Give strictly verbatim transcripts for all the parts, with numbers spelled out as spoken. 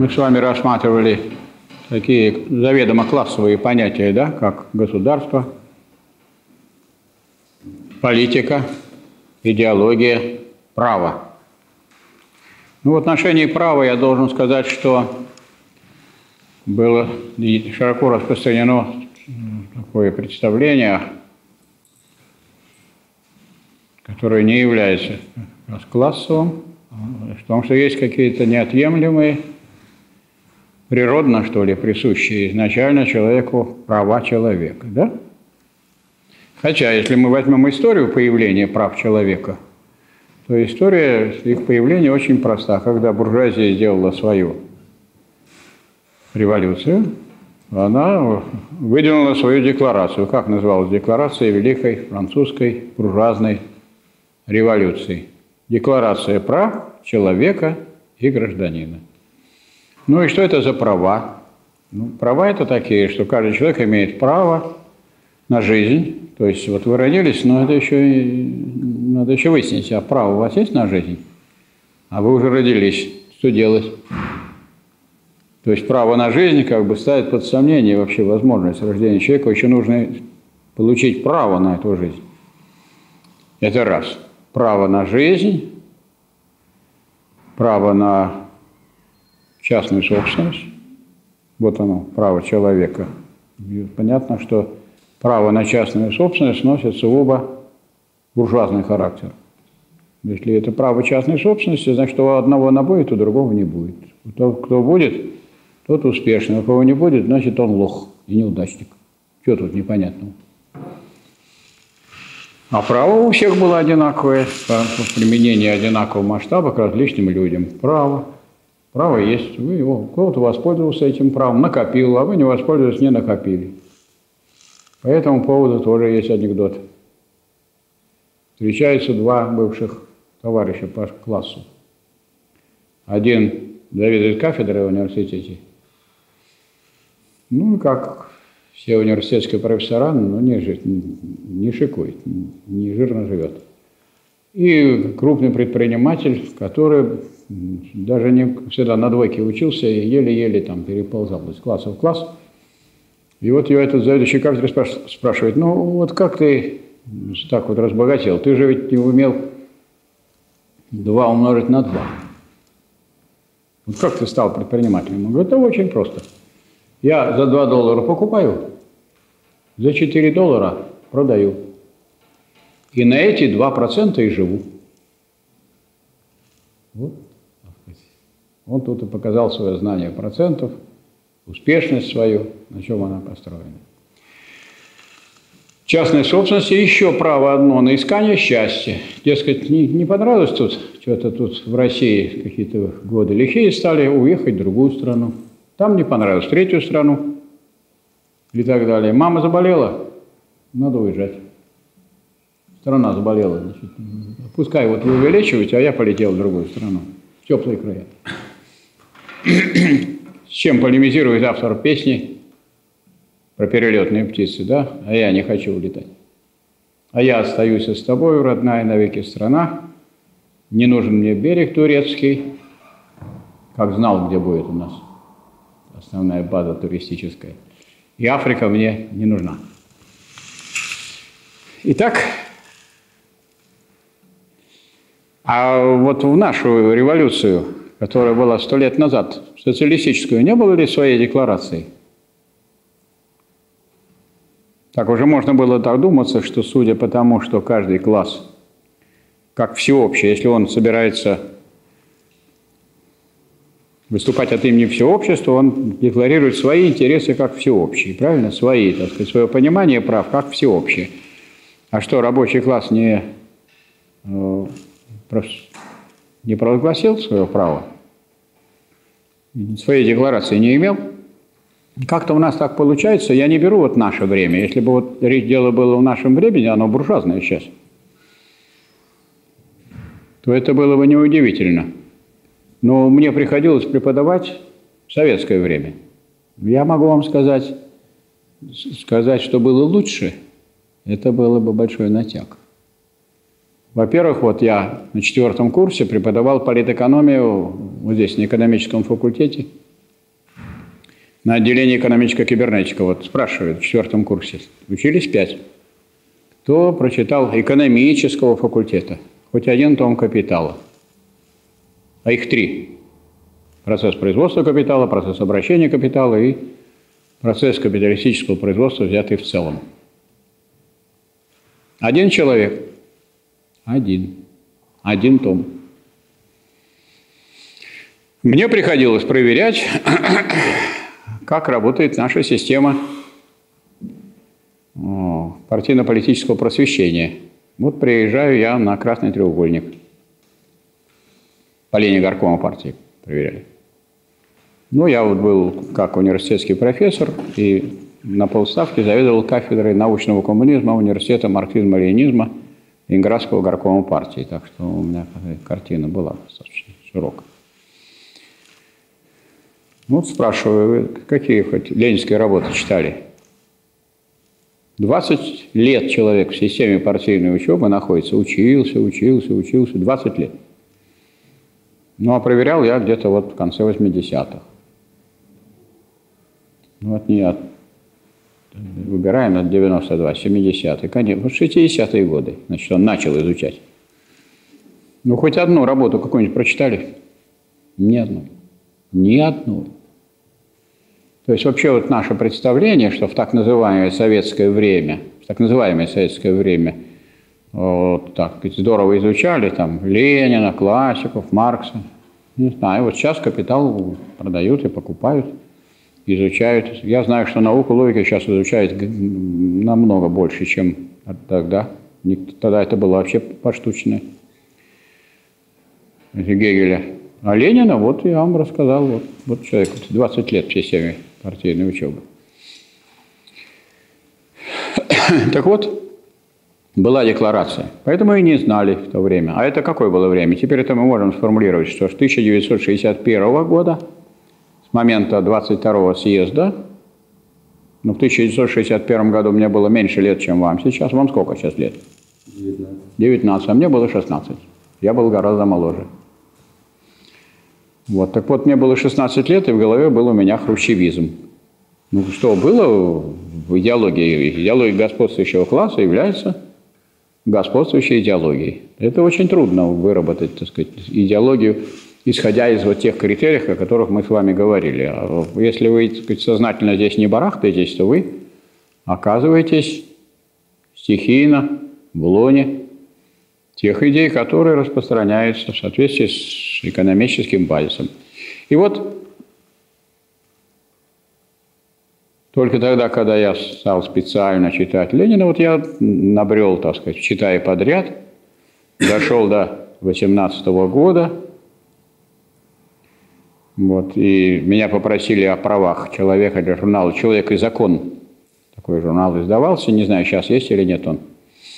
Мы с вами рассматривали такие заведомо классовые понятия, да, как государство, политика, идеология, право. Ну, в отношении права я должен сказать, что было широко распространено такое представление, которое не является классовым, в том, что есть какие-то неотъемлемые, природно, что ли, присущие изначально человеку права человека, да? Хотя, если мы возьмем историю появления прав человека, то история их появления очень проста. Когда буржуазия сделала свою революцию, она выдвинула свою декларацию. Как называлась декларация Великой Французской буржуазной революции? Декларация прав человека и гражданина. Ну и что это за права? Ну, права это такие, что каждый человек имеет право на жизнь. То есть вот вы родились, но это еще надо еще выяснить, а право у вас есть на жизнь? А вы уже родились, что делать? То есть право на жизнь как бы ставит под сомнение вообще возможность рождения человека. Еще нужно получить право на эту жизнь. Это раз. Право на жизнь, право на частную собственность. Вот оно, право человека. И понятно, что право на частную собственность носит сугубо буржуазный характер. Если это право частной собственности, значит, у одного она будет, у другого не будет. Тот, кто будет, тот успешный. У кого не будет, значит, он лох и неудачник. Что тут непонятного? А право у всех было одинаковое, в применении одинакового масштаба к различным людям. Право. Право есть. Вы его, кто-то воспользовался этим правом, накопил, а вы не воспользовались, не накопили. По этому поводу тоже есть анекдот. Встречаются два бывших товарища по классу. Один заведует кафедрой в университете. Ну, как все университетские профессора, но не, не шикует, не жирно живет. И крупный предприниматель, который даже не всегда на двойке учился и еле-еле там переползал из класса в класс. И вот его этот заведующий кафедрой спрашивает: ну вот как ты так вот разбогател? Ты же ведь не умел два умножить на два. Вот как ты стал предпринимателем? Он говорит: это очень просто. Я за два доллара покупаю, за четыре доллара продаю. И на эти два процента и живу. Вот. Он тут и показал свое знание процентов, успешность свою, на чем она построена. Частной собственности еще право одно на искание счастья. Дескать, не, не понравилось тут, что-то тут в России какие-то годы лихие стали, уехать в другую страну. Там не понравилось, в третью страну и так далее. Мама заболела, надо уезжать. Страна заболела, значит, пускай вот вы вылечиваете, а я полетел в другую страну, в теплые края. С чем полемизирует автор песни про перелетные птицы, да? А я не хочу улетать. А я остаюсь с тобой, родная навеки страна. Не нужен мне берег турецкий, как знал, где будет у нас основная база туристическая. И Африка мне не нужна. Итак, а вот в нашу революцию, которая была сто лет назад, социалистическую, не было ли своей декларации? Так уже можно было додуматься, что судя по тому, что каждый класс, как всеобщее, если он собирается выступать от имени всего общества, он декларирует свои интересы как всеобщие, правильно? Свои, так сказать, свое понимание прав как всеобщее. А что, рабочий класс не, не провозгласил свое право? Своей декларации не имел? Как-то у нас так получается, я не беру вот наше время. Если бы вот дело было в нашем времени, оно буржуазное сейчас, то это было бы неудивительно. Но мне приходилось преподавать в советское время. Я могу вам сказать, сказать, что было лучше, это было бы большой натяг. Во-первых, вот я на четвертом курсе преподавал политэкономию вот здесь, на экономическом факультете. на отделении экономическая кибернетика. Вот спрашивают в четвертом курсе. Учились пять. Кто прочитал экономического факультета? Хоть один том капитала. А их три. Процесс производства капитала, процесс обращения капитала и процесс капиталистического производства, взятый в целом. Один человек. Один. Один том. Мне приходилось проверять, как работает наша система партийно-политического просвещения. Вот приезжаю я на Красный треугольник. По линии горкома партии проверяли. Ну, я вот был как университетский профессор и на полставки заведовал кафедрой научного коммунизма университета марксизма-ленинизма Ленинградского горкома партии. Так что у меня картина была достаточно широкая. Вот спрашиваю, вы какие хоть ленинские работы читали? двадцать лет человек в системе партийной учебы находится, учился, учился, учился, двадцать лет. Ну, а проверял я где-то вот в конце восьмидесятых. Ну, от не от... Выбираем от девяносто два, семидесятые, конечно, шестидесятые годы, значит, он начал изучать. Ну, хоть одну работу какую-нибудь прочитали? Ни одну. Ни одну. То есть вообще вот наше представление, что в так называемое советское время, в так называемое советское время, вот так здорово изучали там Ленина, классиков, Маркса. Не знаю, вот сейчас «Капитал» продают и покупают, изучают. Я знаю, что науку логики сейчас изучают намного больше, чем тогда. Тогда это было вообще поштучно. Гегеля. А Ленина, вот я вам рассказал, вот, вот человек, двадцать лет в системе партийной учебы. Так вот, была декларация, поэтому и не знали в то время. А это какое было время? Теперь это мы можем сформулировать, что с тысяча девятьсот шестьдесят первого года, с момента двадцать второго съезда, ну, в тысяча девятьсот шестьдесят первом году мне было меньше лет, чем вам сейчас. Вам сколько сейчас лет? девятнадцать. девятнадцать, а мне было шестнадцать. Я был гораздо моложе. Вот, так вот, мне было шестнадцать лет, и в голове был у меня хрущевизм. Ну, что было в идеологии? Идеология господствующего класса является господствующей идеологией. Это очень трудно выработать, так сказать, идеологию, исходя из вот тех критериев, о которых мы с вами говорили. Если вы, так сказать, сознательно здесь не барахтаетесь, то вы оказываетесь стихийно в лоне тех идей, которые распространяются в соответствии с экономическим базисом. И вот только тогда, когда я стал специально читать Ленина, вот я набрел, так сказать, читая подряд, дошел до восемнадцатого года, вот, и меня попросили о правах человека для журнала «Человек и закон». Такой журнал издавался, не знаю, сейчас есть или нет он.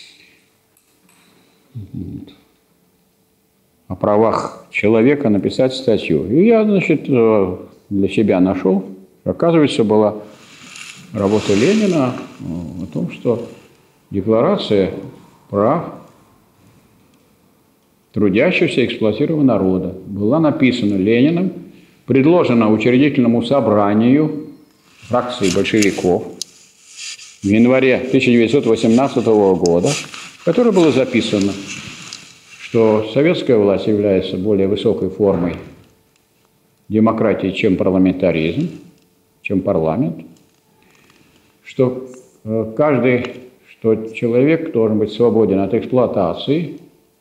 О правах человека написать статью. И я, значит, для себя нашел, оказывается, была работа Ленина о том, что декларация прав трудящегося и эксплуатируемого народа была написана Лениным, предложена учредительному собранию фракции большевиков в январе тысяча девятьсот восемнадцатого года, в которой было записано, что советская власть является более высокой формой демократии, чем парламентаризм, чем парламент, что каждый, что человек должен быть свободен от эксплуатации,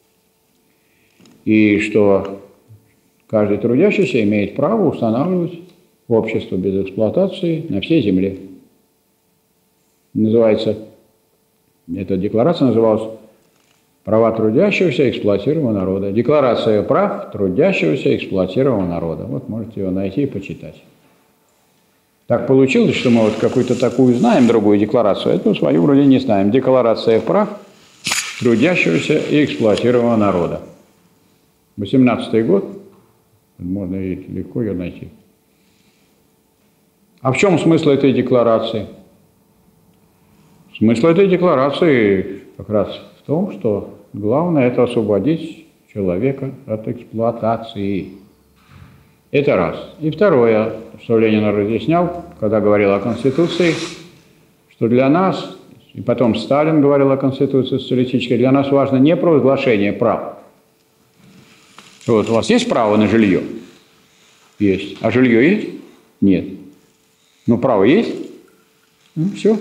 и что каждый трудящийся имеет право устанавливать общество без эксплуатации на всей земле. Называется, эта декларация называлась «Права трудящегося и эксплуатируемого народа». Декларация прав трудящегося и эксплуатируемого народа. Вот можете ее найти и почитать. Так получилось, что мы вот какую-то такую знаем, другую декларацию, эту свою вроде не знаем. Декларация прав трудящегося и эксплуатируемого народа. восемнадцатый год, можно и легко ее найти. А в чем смысл этой декларации? Смысл этой декларации как раз в том, что главное – это освободить человека от эксплуатации. Это раз. И второе, что Ленин разъяснял, когда говорил о Конституции, что для нас, и потом Сталин говорил о Конституции социалистической, для нас важно не провозглашение прав. Вот у вас есть право на жилье? Есть. А жилье есть? Нет. Но право есть? Ну, все.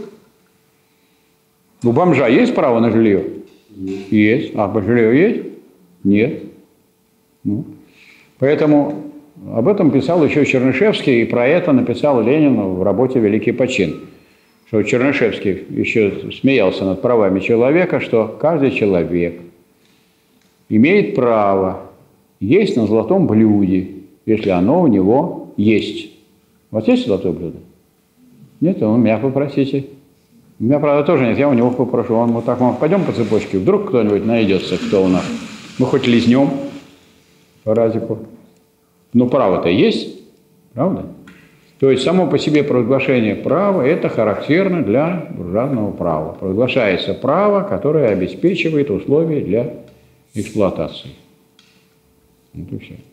У бомжа есть право на жилье? Есть. А по жилье есть? Нет. Ну. Поэтому об этом писал еще Чернышевский, и про это написал Ленин в работе «Великий почин». Что Чернышевский еще смеялся над правами человека, что каждый человек имеет право есть на золотом блюде, если оно у него есть. У вас есть золотое блюдо? Нет, у меня попросите. У меня, правда, тоже нет, я у него попрошу. Он вот так, мы пойдем по цепочке, вдруг кто-нибудь найдется, кто у нас. Мы хоть лизнем по разику. Но право-то есть, правда? То есть само по себе провозглашение права – это характерно для буржуазного права. Провозглашается право, которое обеспечивает условия для эксплуатации. Вот и все.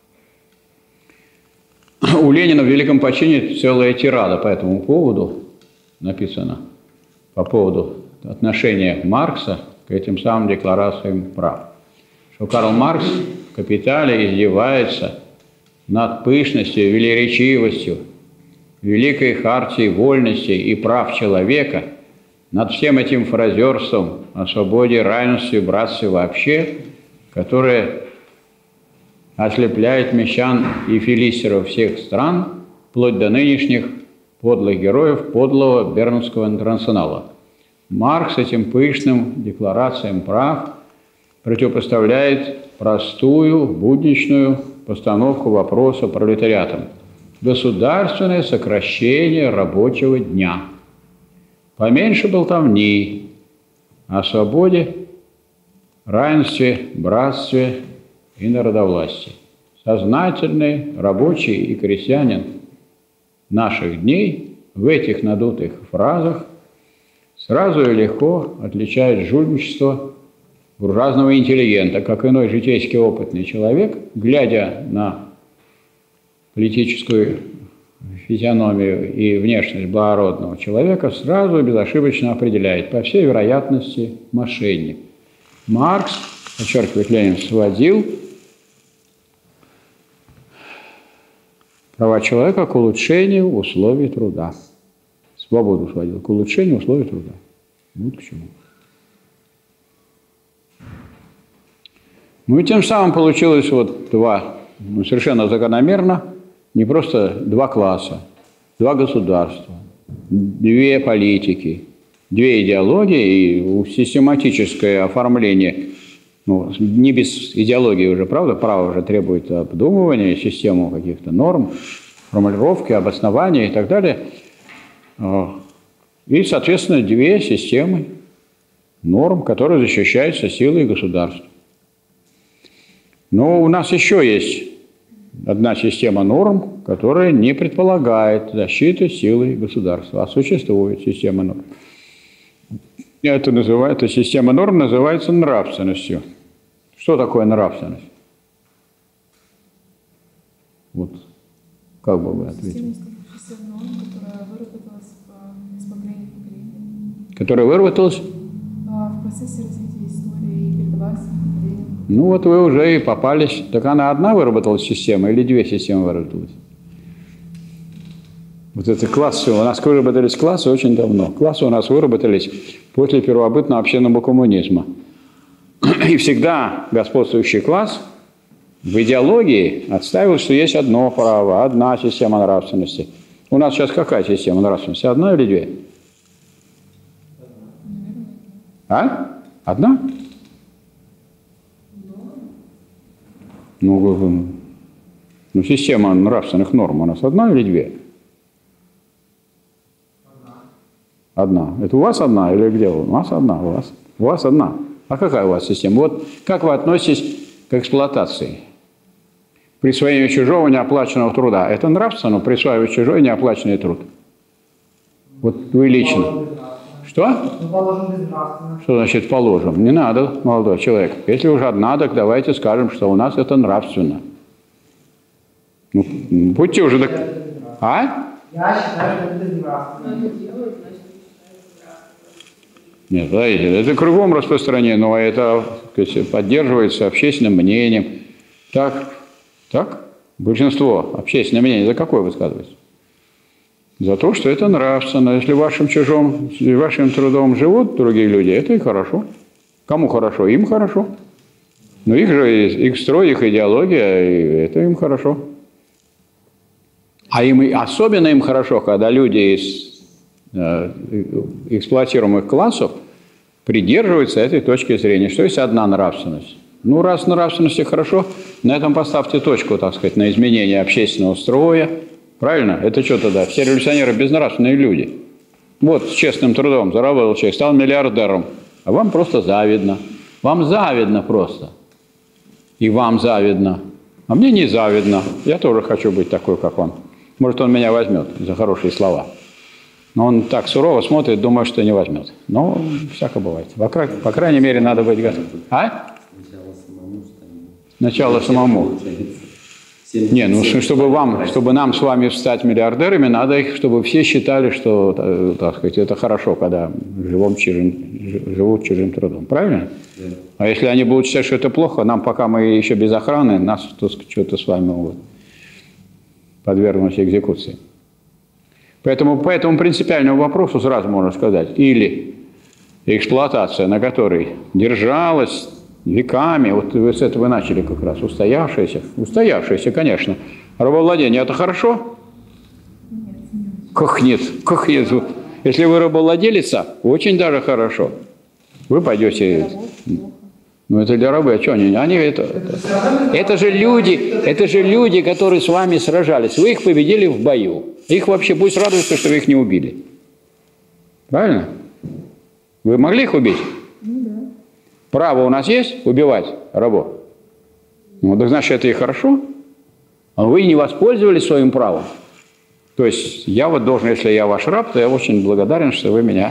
У Ленина в «Великом почине» целая тирада по этому поводу написана, по поводу отношения Маркса к этим самым декларациям прав. Что Карл Маркс в «Капитале» издевается над пышностью, велеречивостью великой хартии вольности и прав человека, над всем этим фразерством о свободе, равенстве, братстве вообще, которое ослепляет мещан и филистеров всех стран, вплоть до нынешних подлых героев подлого Бернского интернационала. Маркс этим пышным декларациям прав противопоставляет простую, будничную постановку вопроса пролетариатом. Государственное сокращение рабочего дня. Поменьше болтовни о свободе, равенстве, братстве и народовластии. Сознательный рабочий и крестьянин наших дней в этих надутых фразах сразу и легко отличает жульничество буржуазного интеллигента, как иной житейски опытный человек, глядя на политическую физиономию и внешность благородного человека, сразу и безошибочно определяет, по всей вероятности, мошенник. Маркс, подчеркивает Ленин, сводил права человека к улучшению условий труда. Свободу сводил к улучшению условий труда. Вот к чему. Ну и тем самым получилось вот два, ну, совершенно закономерно, не просто два класса, два государства, две политики, две идеологии и систематическое оформление, ну, не без идеологии уже, правда, право уже требует обдумывания, систему каких-то норм, формулировки, обоснования и так далее. И, соответственно, две системы норм, которые защищаются силой государства. Но у нас еще есть одна система норм, которая не предполагает защиты силой государства, а существует система норм. Это называется, система норм называется нравственностью. Что такое нравственность? Вот, как бы вы ответили? Система норм, которая выработалась из поколения в поколение. Которая выработалась? В процессе развития истории и передавалась поколениям. Ну вот вы уже и попались. Так она одна выработалась система или две системы выработалась? Вот это классы, у нас выработались классы очень давно. Классы у нас выработались после первобытного общинного коммунизма. И всегда господствующий класс в идеологии отстаивал, что есть одно право, одна система нравственности. У нас сейчас какая система нравственности? Одна или две? А? Одна? Ну, ну, система нравственных норм у нас одна или две? Одна. Это у вас одна или где вы? У вас одна. У вас, у вас одна. А какая у вас система? Вот как вы относитесь к эксплуатации? Присвоение чужого неоплаченного труда. Это нравственно присваивать чужой неоплаченный труд? Вот вы лично. Что? Что значит положим? Не надо, молодой человек. Если уже одна, так давайте скажем, что у нас это нравственно. Ну, будьте уже... Док... А? Я считаю, что это безнравственно. Нет, подождите, это кругом распространено, но это, так сказать, поддерживается общественным мнением. Так, так? Большинство общественное мнение за какое высказывается? За то, что это нравственно. Если вашим чужом, вашим трудом живут другие люди, это и хорошо. Кому хорошо? Им хорошо. Но их же, их строй, их идеология, это им хорошо. А им, особенно им хорошо, когда люди из э, эксплуатируемых классов придерживаются этой точки зрения, что есть одна нравственность. Ну, раз нравственности хорошо, на этом поставьте точку, так сказать, на изменение общественного строя. Правильно? Это что тогда? Все революционеры безнравственные люди. Вот с честным трудом заработал человек, стал миллиардером, а вам просто завидно. Вам завидно просто. И вам завидно. А мне не завидно. Я тоже хочу быть такой, как он. Может, он меня возьмет за хорошие слова. Но он так сурово смотрит, думает, что не возьмет. Но всяко бывает. По, край... По крайней мере, надо быть готовым. А? Сначала самому станет. Сначала самому. Не, ну чтобы вам, чтобы нам с вами стать миллиардерами, надо их, чтобы все считали, что, так сказать, это хорошо, когда живем чужим, живут чужим трудом. Правильно? Да. А если они будут считать, что это плохо, нам, пока мы еще без охраны, нас что-то с вами могут подвергнуть экзекуции. Поэтому по этому принципиальному вопросу сразу можно сказать, или эксплуатация, на которой держалась веками, вот вы с этого начали как раз, устоявшиеся, устоявшиеся, конечно. Рабовладение – это хорошо? Нет, нет. Как нет? Как нет? Если вы рабовладелица, очень даже хорошо. Вы пойдете... Ну, это для рабы, а что они? Они это, это, это же люди, это же люди, которые с вами сражались. Вы их победили в бою. Их вообще пусть радуются, что вы их не убили. Правильно? Вы могли их убить? Ну да. Право у нас есть убивать рабов? Ну, так значит, это и хорошо. А вы не воспользовались своим правом. То есть я вот должен, если я ваш раб, то я очень благодарен, что вы меня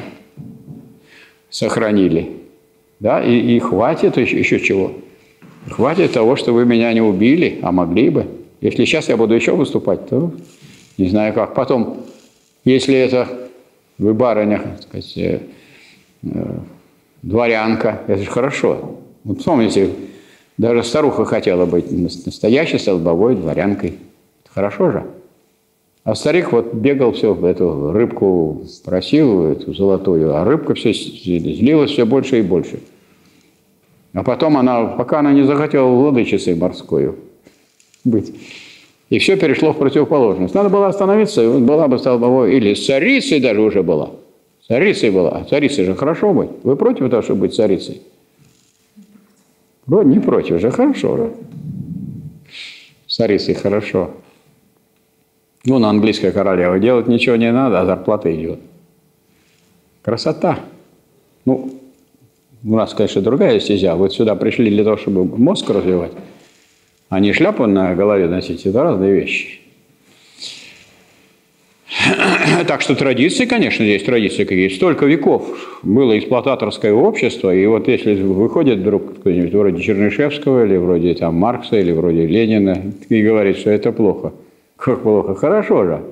сохранили. Да? И, и хватит еще, еще чего. Хватит того, что вы меня не убили, а могли бы. Если сейчас я буду еще выступать, то не знаю как. Потом, если это вы барыня, так сказать, э, э, дворянка, это же хорошо. Вот помните, даже старуха хотела быть настоящей столбовой дворянкой. Хорошо же. А старик вот бегал все, эту рыбку просил, эту золотую, а рыбка все злилась все больше и больше. А потом она, пока она не захотела владычицей морской быть, и все перешло в противоположность. Надо было остановиться, была бы столбовой, или царицей даже уже была. Царицей была. Царицей же хорошо быть. Вы против того, чтобы быть царицей? Не против же, хорошо же. Царицей хорошо. Ну, на английская королева. Делать ничего не надо, а зарплата идет. Красота. Ну, у нас, конечно, другая стезя. Вот сюда пришли для того, чтобы мозг развивать, а не шляпу на голове носить. Это разные вещи. Так что традиции, конечно, здесь традиции какие. Столько веков было эксплуататорское общество, и вот если выходит вдруг кто-нибудь вроде Чернышевского, или вроде там Маркса, или вроде Ленина, и говорит, что это плохо. Как плохо? Хорошо же.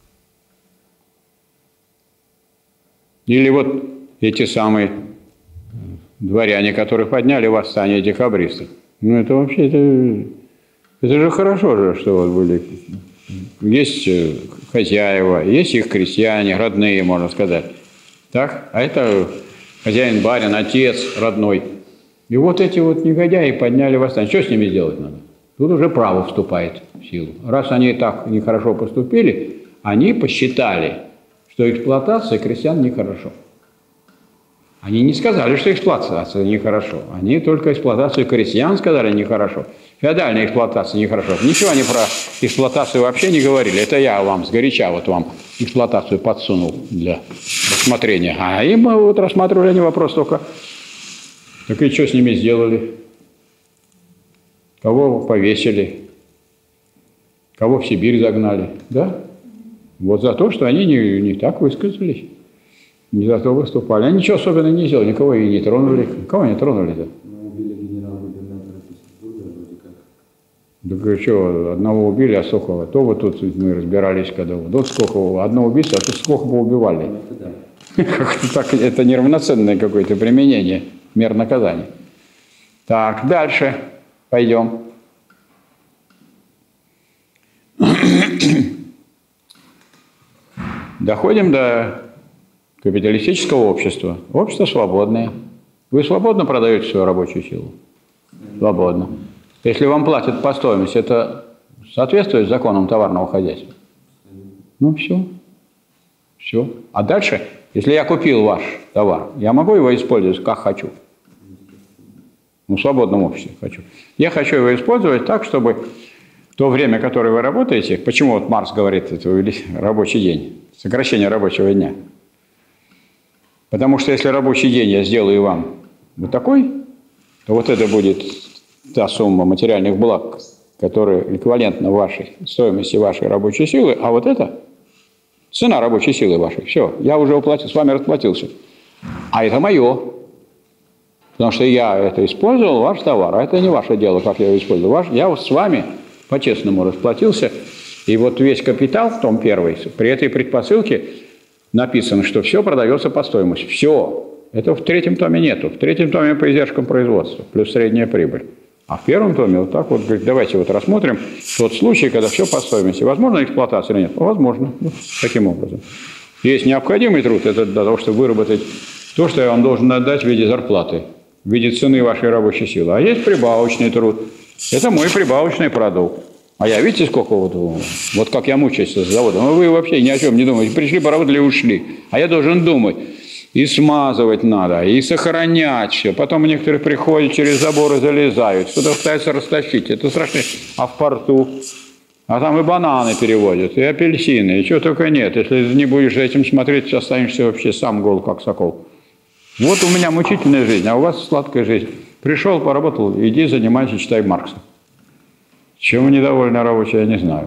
Или вот эти самые дворяне, которые подняли восстание декабристов. Ну, это вообще, это, это же хорошо же, что вот были... Есть хозяева, есть их крестьяне, родные, можно сказать. Так? А это хозяин, барин, отец родной. И вот эти вот негодяи подняли восстание. Что с ними сделать надо? Тут уже право вступает в силу. Раз они так нехорошо поступили, они посчитали, что эксплуатация крестьян нехорошо. Они не сказали, что эксплуатация нехорошо. Они только эксплуатацию крестьян сказали нехорошо. Феодальная эксплуатация нехорошо. Ничего они про эксплуатацию вообще не говорили. Это я вам сгоряча вот вам эксплуатацию подсунул для рассмотрения. А им вот рассматривали они вопрос только, так и что с ними сделали? Кого повесили? Кого в Сибирь загнали? Да? Вот за то, что они не, не так высказались. Не за то выступали. Они ничего особенного не сделали, никого и не тронули. Кого не тронули-то? Ну, убили генерал-губернатора Петербурга, вроде как. Так что, одного убили, а сколько? То вот тут мы разбирались, когда вот сколько, одно убийство, а тут сколько бы убивали. Как-то так, это неравноценное какое-то применение мер наказания. Так, дальше пойдем. Доходим до капиталистического общества. Общество свободное. Вы свободно продаете свою рабочую силу? Свободно. Если вам платят по стоимости, это соответствует законам товарного хозяйства? Ну, все. Все. А дальше, если я купил ваш товар, я могу его использовать как хочу? Ну, в свободном обществе хочу. Я хочу его использовать так, чтобы то время, которое вы работаете, почему вот Маркс говорит, это рабочий день, сокращение рабочего дня. Потому что если рабочий день я сделаю вам вот такой, то вот это будет та сумма материальных благ, которая эквивалентна вашей стоимости вашей рабочей силы, а вот это цена рабочей силы вашей. Все, я уже уплатил, с вами расплатился. А это мое. Потому что я это использовал, ваш товар, а это не ваше дело, как я его использую. Ваш, я вот с вами по-честному расплатился. И вот весь капитал, том первый, при этой предпосылке написано, что все продается по стоимости. Все. Это в третьем томе нету. В третьем томе по издержкам производства, плюс средняя прибыль. А в первом томе вот так вот, говорит, давайте вот рассмотрим тот случай, когда все по стоимости. Возможно эксплуатация или нет? Возможно. Ну, таким образом. Есть необходимый труд, это для того, чтобы выработать то, что я вам должен отдать в виде зарплаты, в виде цены вашей рабочей силы. А есть прибавочный труд. Это мой прибавочный продукт. А я, видите, сколько вот, вот как я мучаюсь с заводом. Ну, вы вообще ни о чем не думаете. Пришли, поработали и ушли. А я должен думать. И смазывать надо, и сохранять все. Потом некоторые приходят, через заборы залезают, кто-то пытается растащить. Это страшно. А в порту? А там и бананы переводят, и апельсины, и чего только нет. Если не будешь за этим смотреть, останешься вообще сам гол, как сокол. Вот у меня мучительная жизнь, а у вас сладкая жизнь. Пришел, поработал, иди занимайся, читай Маркса. Чем вы недовольны рабочие, я не знаю.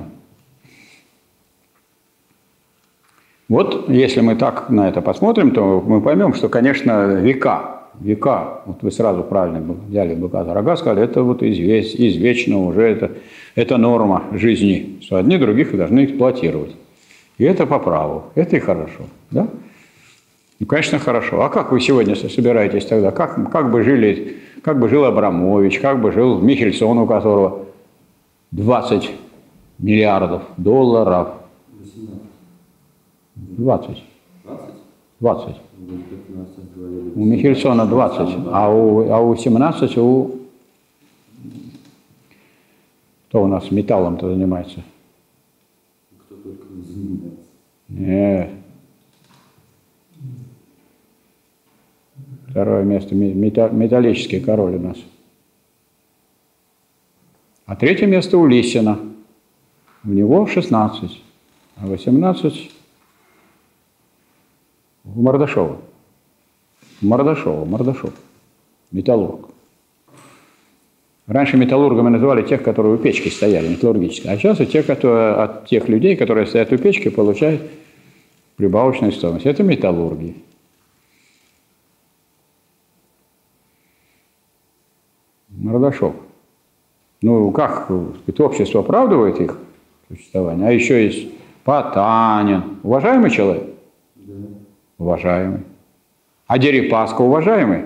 Вот если мы так на это посмотрим, то мы поймем, что, конечно, века, века, вот вы сразу правильно взяли быка за рога, сказали, это вот извеч, извечно уже, это, это норма жизни, что одни других должны эксплуатировать. И это по праву, это и хорошо, да? Ну, конечно, хорошо. А как вы сегодня собираетесь тогда? Как, как бы жили, как бы жил Абрамович, как бы жил Михельсон, у которого двадцать миллиардов долларов? двадцать. двадцать. У Михельсона двадцать, а у, а у семнадцать у... Кто у нас металлом-то занимается? Кто только не занимается. Нет. Второе место. Металлический король у нас. А третье место у Лисина. У него шестнадцать. А восемнадцать... У Мордашова. Мордашова, Мордашов. Металлург. Раньше металлургами называли тех, которые у печки стояли, металлургические. А сейчас и те, которые, от тех людей, которые стоят у печки, получают прибавочную стоимость. Это металлурги. Мордашов. Ну, как это общество оправдывает их существование? А еще есть Потанин. Уважаемый человек? Да. Уважаемый. А Дерипаска уважаемый?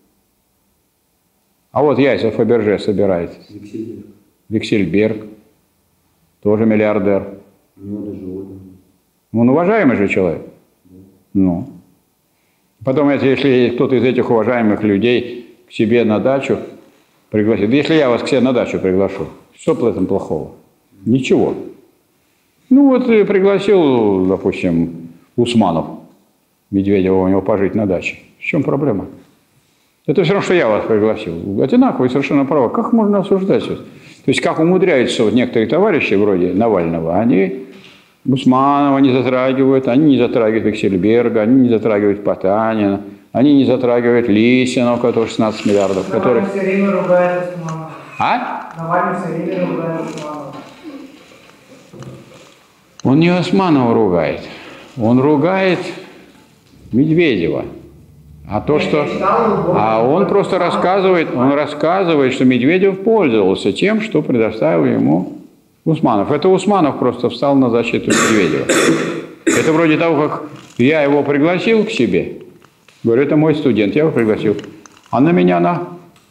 А вот яйца Фаберже собирает. Виксельберг. Виксельберг. Тоже миллиардер. У него даже орден. Он уважаемый же человек. Да. Ну. Потом, если кто-то из этих уважаемых людей к себе на дачу пригласит. Если я вас к себе на дачу приглашу, что в этом плохого? Ничего. Ну вот пригласил, допустим, Усманов Медведева у него пожить на даче. В чем проблема? Это все равно, что я вас пригласил. Одинаковые совершенно права. Как можно осуждать? То есть, как умудряются вот некоторые товарищи, вроде Навального, они Усманова не затрагивают, они не затрагивают Виксельберга, они не затрагивают Потанина, они не затрагивают Лисина, у которого шестнадцать миллиардов. Навальный который... все время ругает Усманова. А? Навальный все время ругает Усманова. Он не Османова ругает, он ругает Медведева. А то, Я что... читал его, А он просто рассказывает, он рассказывает, что Медведев пользовался тем, что предоставил ему Усманов. Это Усманов просто встал на защиту Медведева. Это вроде того, как я его пригласил к себе. Говорю, это мой студент, я его пригласил. А на меня на...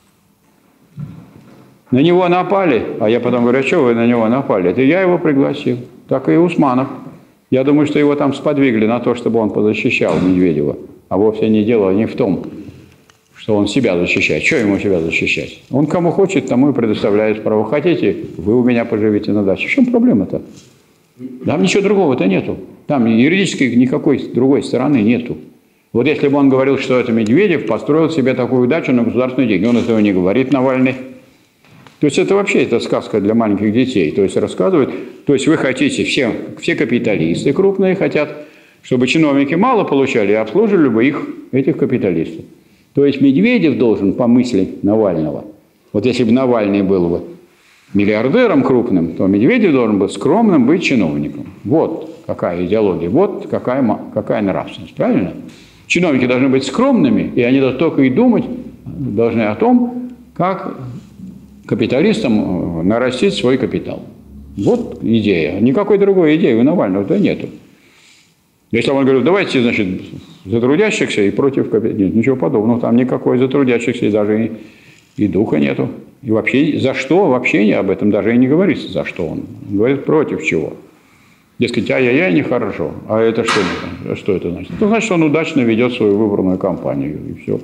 На него напали. А я потом говорю, а что вы на него напали? Это я его пригласил. Так и Усманов. Я думаю, что его там сподвигли на то, чтобы он позащищал Медведева. А вовсе не дело не в том, что он себя защищает. Что ему себя защищать? Он кому хочет, тому и предоставляет право. Хотите, вы у меня поживите на даче. В чем проблема-то? Там ничего другого-то нету. Там юридической никакой другой стороны нету. Вот если бы он говорил, что это Медведев построил себе такую дачу на государственные деньги, он этого не говорит, Навальный. То есть это вообще это сказка для маленьких детей. То есть рассказывают, то есть вы хотите, все, все капиталисты крупные хотят, чтобы чиновники мало получали и обслуживали бы их, этих капиталистов. То есть Медведев должен, по мысли Навального, вот если бы Навальный был бы миллиардером крупным, то Медведев должен был скромным быть чиновником. Вот какая идеология, вот какая, какая нравственность, правильно? Чиновники должны быть скромными, и они должны только и думать должны о том, как капиталистам нарастить свой капитал. Вот идея. Никакой другой идеи у Навального-то нету. Если он говорит, давайте, значит, за трудящихся и против капиталистов. Нет, ничего подобного. Там никакой за трудящихся и даже и, и духа нету. И вообще за что вообще об этом даже и не говорится, за что он. Он говорит против чего. Дескать, ай-яй-яй, нехорошо. А это что, что это значит? Это значит, что он удачно ведет свою выборную кампанию. И все.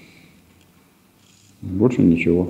Больше ничего.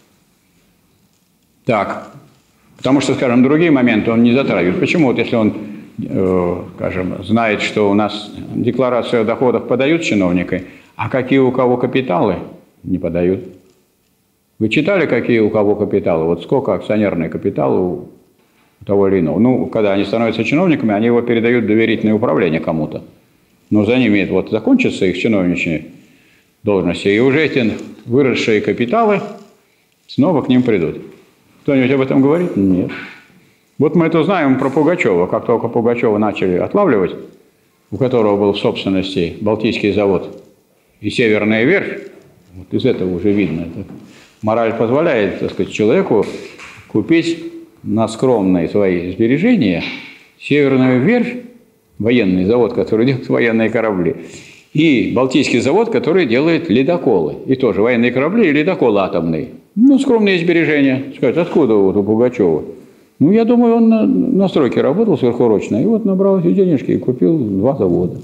Так. Потому что, скажем, другие моменты он не затрагивает. Почему? Вот если он, э, скажем, знает, что у нас декларацию о доходах подают чиновники, а какие у кого капиталы не подают. Вы читали, какие у кого капиталы? Вот сколько акционерный капитал у того или иного? Ну, когда они становятся чиновниками, они его передают в доверительное управление кому-то. Но за ними вот закончатся их чиновничьи должности, и уже эти выросшие капиталы снова к ним придут. Кто-нибудь об этом говорит? Нет. Вот мы это знаем про Пугачева. Как только Пугачева начали отлавливать, у которого был в собственности Балтийский завод и Северная верфь, вот из этого уже видно, это мораль позволяет, так сказать, человеку купить на скромные свои сбережения Северную верфь, военный завод, который делает военные корабли, и Балтийский завод, который делает ледоколы. И тоже военные корабли и ледоколы атомные. Ну, скромные сбережения. Скажут, откуда вот у Пугачева? Ну, я думаю, он на, на стройке работал сверхурочно, и вот набрал эти денежки и купил два завода.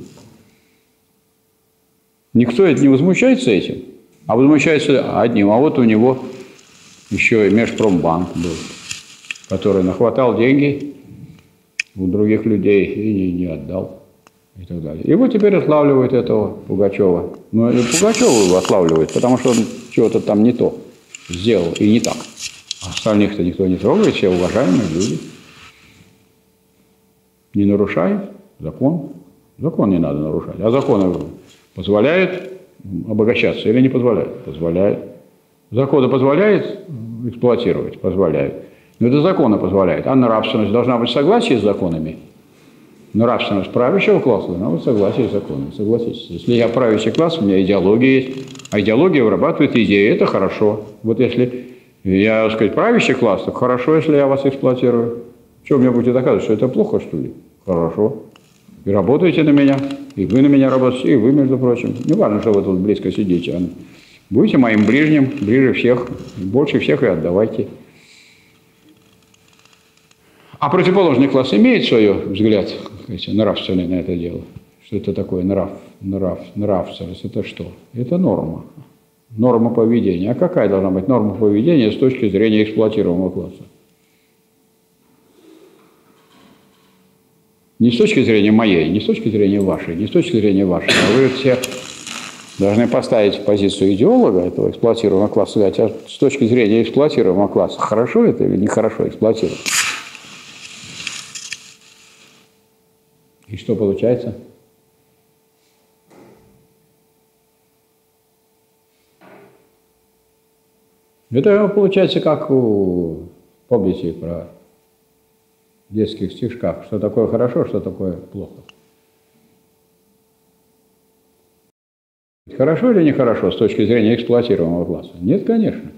Никто это не возмущается этим, а возмущается одним. А вот у него еще и Межпромбанк был, который нахватал деньги у других людей и не, не отдал. И так далее. И вот теперь отлавливают этого Пугачева. Ну, и Пугачева его отлавливают, потому что он чего-то там не то сделал и не так. А остальных-то никто не трогает, все уважаемые люди. Не нарушает закон. Закон не надо нарушать. А закон позволяет обогащаться или не позволяет? Позволяет. Законы позволяет эксплуатировать? Позволяет. Но это законы позволяет. А нравственность должна быть в согласии с законами? Нравственность правящего класса должна быть в согласии с законами. Согласитесь. Если я правящий класс, у меня идеология есть. А идеология вырабатывает идеи. Это хорошо. Вот если я, так сказать, правящий класс, то хорошо, если я вас эксплуатирую. Что вы мне будете доказывать, что это плохо, что ли? Хорошо. И работаете на меня, и вы на меня работаете, и вы, между прочим. Не важно, что вы тут близко сидите. А будете моим ближним, ближе всех, больше всех и отдавайте. А противоположный класс имеет свой взгляд, сказать, нравственный на это дело. Что это такое нрав, нрав, нравственность? Это что? Это норма. Норма поведения. А какая должна быть норма поведения с точки зрения эксплуатируемого класса? Не с точки зрения моей, не с точки зрения вашей, не с точки зрения вашей. А вы все должны поставить в позицию идеолога этого эксплуатируемого класса, сказать, а с точки зрения эксплуатируемого класса, хорошо это или нехорошо эксплуатировать? И что получается? Это получается как у, помните про детских стишках, что такое хорошо, что такое плохо. хорошо или нехорошо с точки зрения эксплуатируемого класса? Нет, конечно.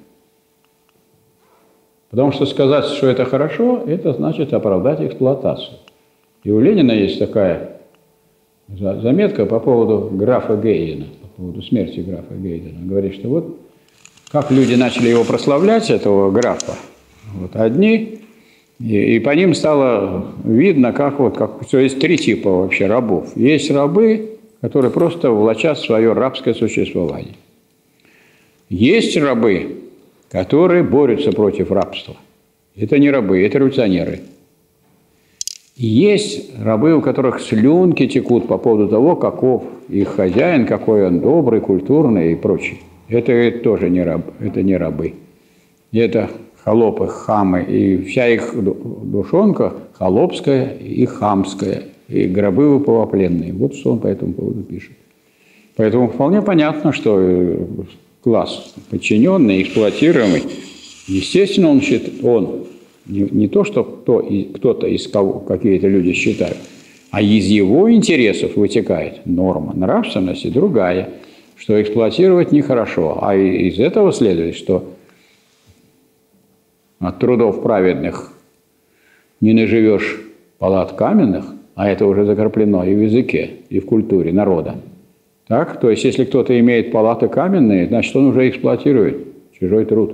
Потому что сказать, что это хорошо, это значит оправдать эксплуатацию. И у Ленина есть такая заметка по поводу графа Гейдена, по поводу смерти графа Гейдена. Он говорит, что вот как люди начали его прославлять, этого графа, вот одни, и, и по ним стало видно, как вот, как, что есть три типа вообще рабов. Есть рабы, которые просто влачат свое рабское существование. Есть рабы, которые борются против рабства. Это не рабы, это революционеры. Есть рабы, у которых слюнки текут по поводу того, каков их хозяин, какой он добрый, культурный и прочее. Это тоже не раб, это не рабы. Это холопы, хамы, и вся их душонка холопская и хамская, и гробы выпавопленные. Вот что он по этому поводу пишет. Поэтому вполне понятно, что класс подчиненный, эксплуатируемый, естественно, он, считает, он не, не то, что кто, кто-то из кого какие-то люди считают, а из его интересов вытекает норма нравственности другая, что эксплуатировать нехорошо. А из этого следует, что от трудов праведных не наживешь палат каменных, а это уже закреплено и в языке, и в культуре народа. Так? То есть, если кто-то имеет палаты каменные, значит, он уже эксплуатирует чужой труд.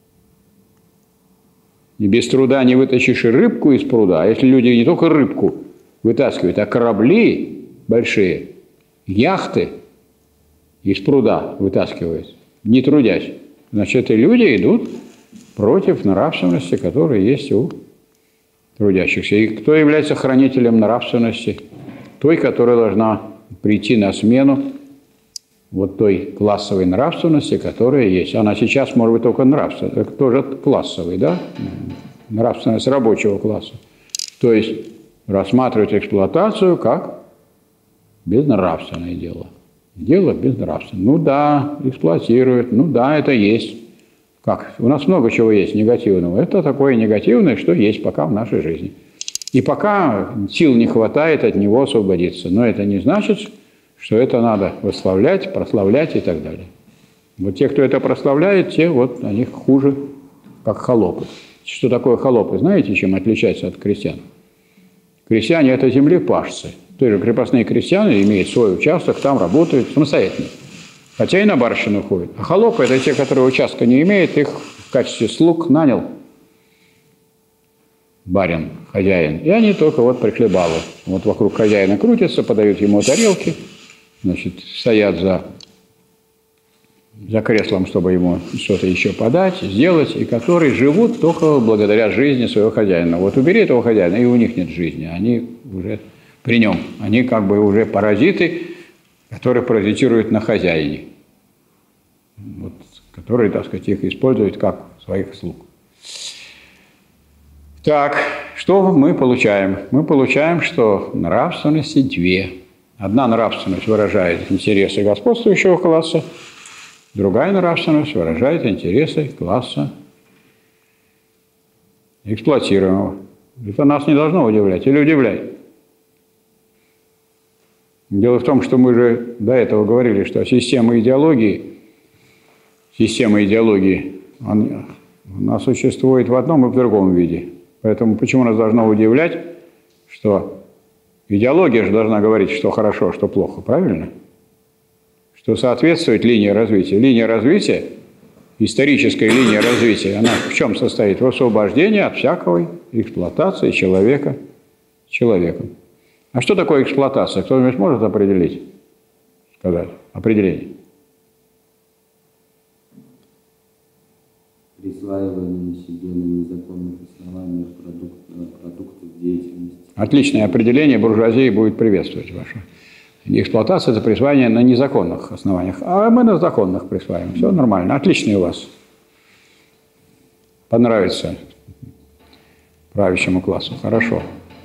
И без труда не вытащишь рыбку из пруда. А если люди не только рыбку вытаскивают, а корабли большие, яхты из пруда вытаскивают, не трудясь, значит, и люди идут против нравственности, которая есть у трудящихся. И кто является хранителем нравственности? Той, которая должна прийти на смену вот той классовой нравственности, которая есть. Она сейчас может быть только нравственной, тоже классовой, да? Нравственность рабочего класса. То есть рассматривать эксплуатацию как безнравственное дело. Дело безнравственное. Ну да, эксплуатирует, ну да, это есть. Как? У нас много чего есть негативного. Это такое негативное, что есть пока в нашей жизни. И пока сил не хватает от него освободиться. Но это не значит, что это надо восславлять, прославлять и так далее. Вот те, кто это прославляет, те вот они хуже, как холопы. Что такое холопы? Знаете, чем отличаются от крестьян? Крестьяне – это землепашцы. То есть крепостные крестьяне имеют свой участок, там работают самостоятельно. Хотя и на барщину ходят. А холопы – это те, которые участка не имеют, их в качестве слуг нанял барин, хозяин. И они только вот прихлебалы. Вот вокруг хозяина крутятся, подают ему тарелки, значит, стоят за, за креслом, чтобы ему что-то еще подать, сделать, и которые живут только благодаря жизни своего хозяина. Вот убери этого хозяина, и у них нет жизни. Они уже при нем. Они как бы уже паразиты, которые паразитируют на хозяине. Вот, которые, так сказать, их используют как своих слуг. Так, что мы получаем? Мы получаем, что нравственности две. Одна нравственность выражает интересы господствующего класса, другая нравственность выражает интересы класса эксплуатируемого. Это нас не должно удивлять или удивляет. Дело в том, что мы же до этого говорили, что система идеологии, система идеологии, она, она существует в одном и в другом виде. Поэтому почему нас должно удивлять, что идеология же должна говорить, что хорошо, что плохо, правильно? Что соответствует линии развития. Линия развития, историческая линия развития, она в чем состоит? В освобождении от всякой эксплуатации человека человеком. А что такое эксплуатация? Кто-нибудь может определить? Сказать? Определение. Присваивание себе на незаконных основаниях продук- продуктов деятельности. Отличное определение буржуазии будет приветствовать ваше. Эксплуатация – это присваивание на незаконных основаниях, а мы на законных присваиваем. Все нормально. Отличное у вас. Понравится правящему классу. Хорошо.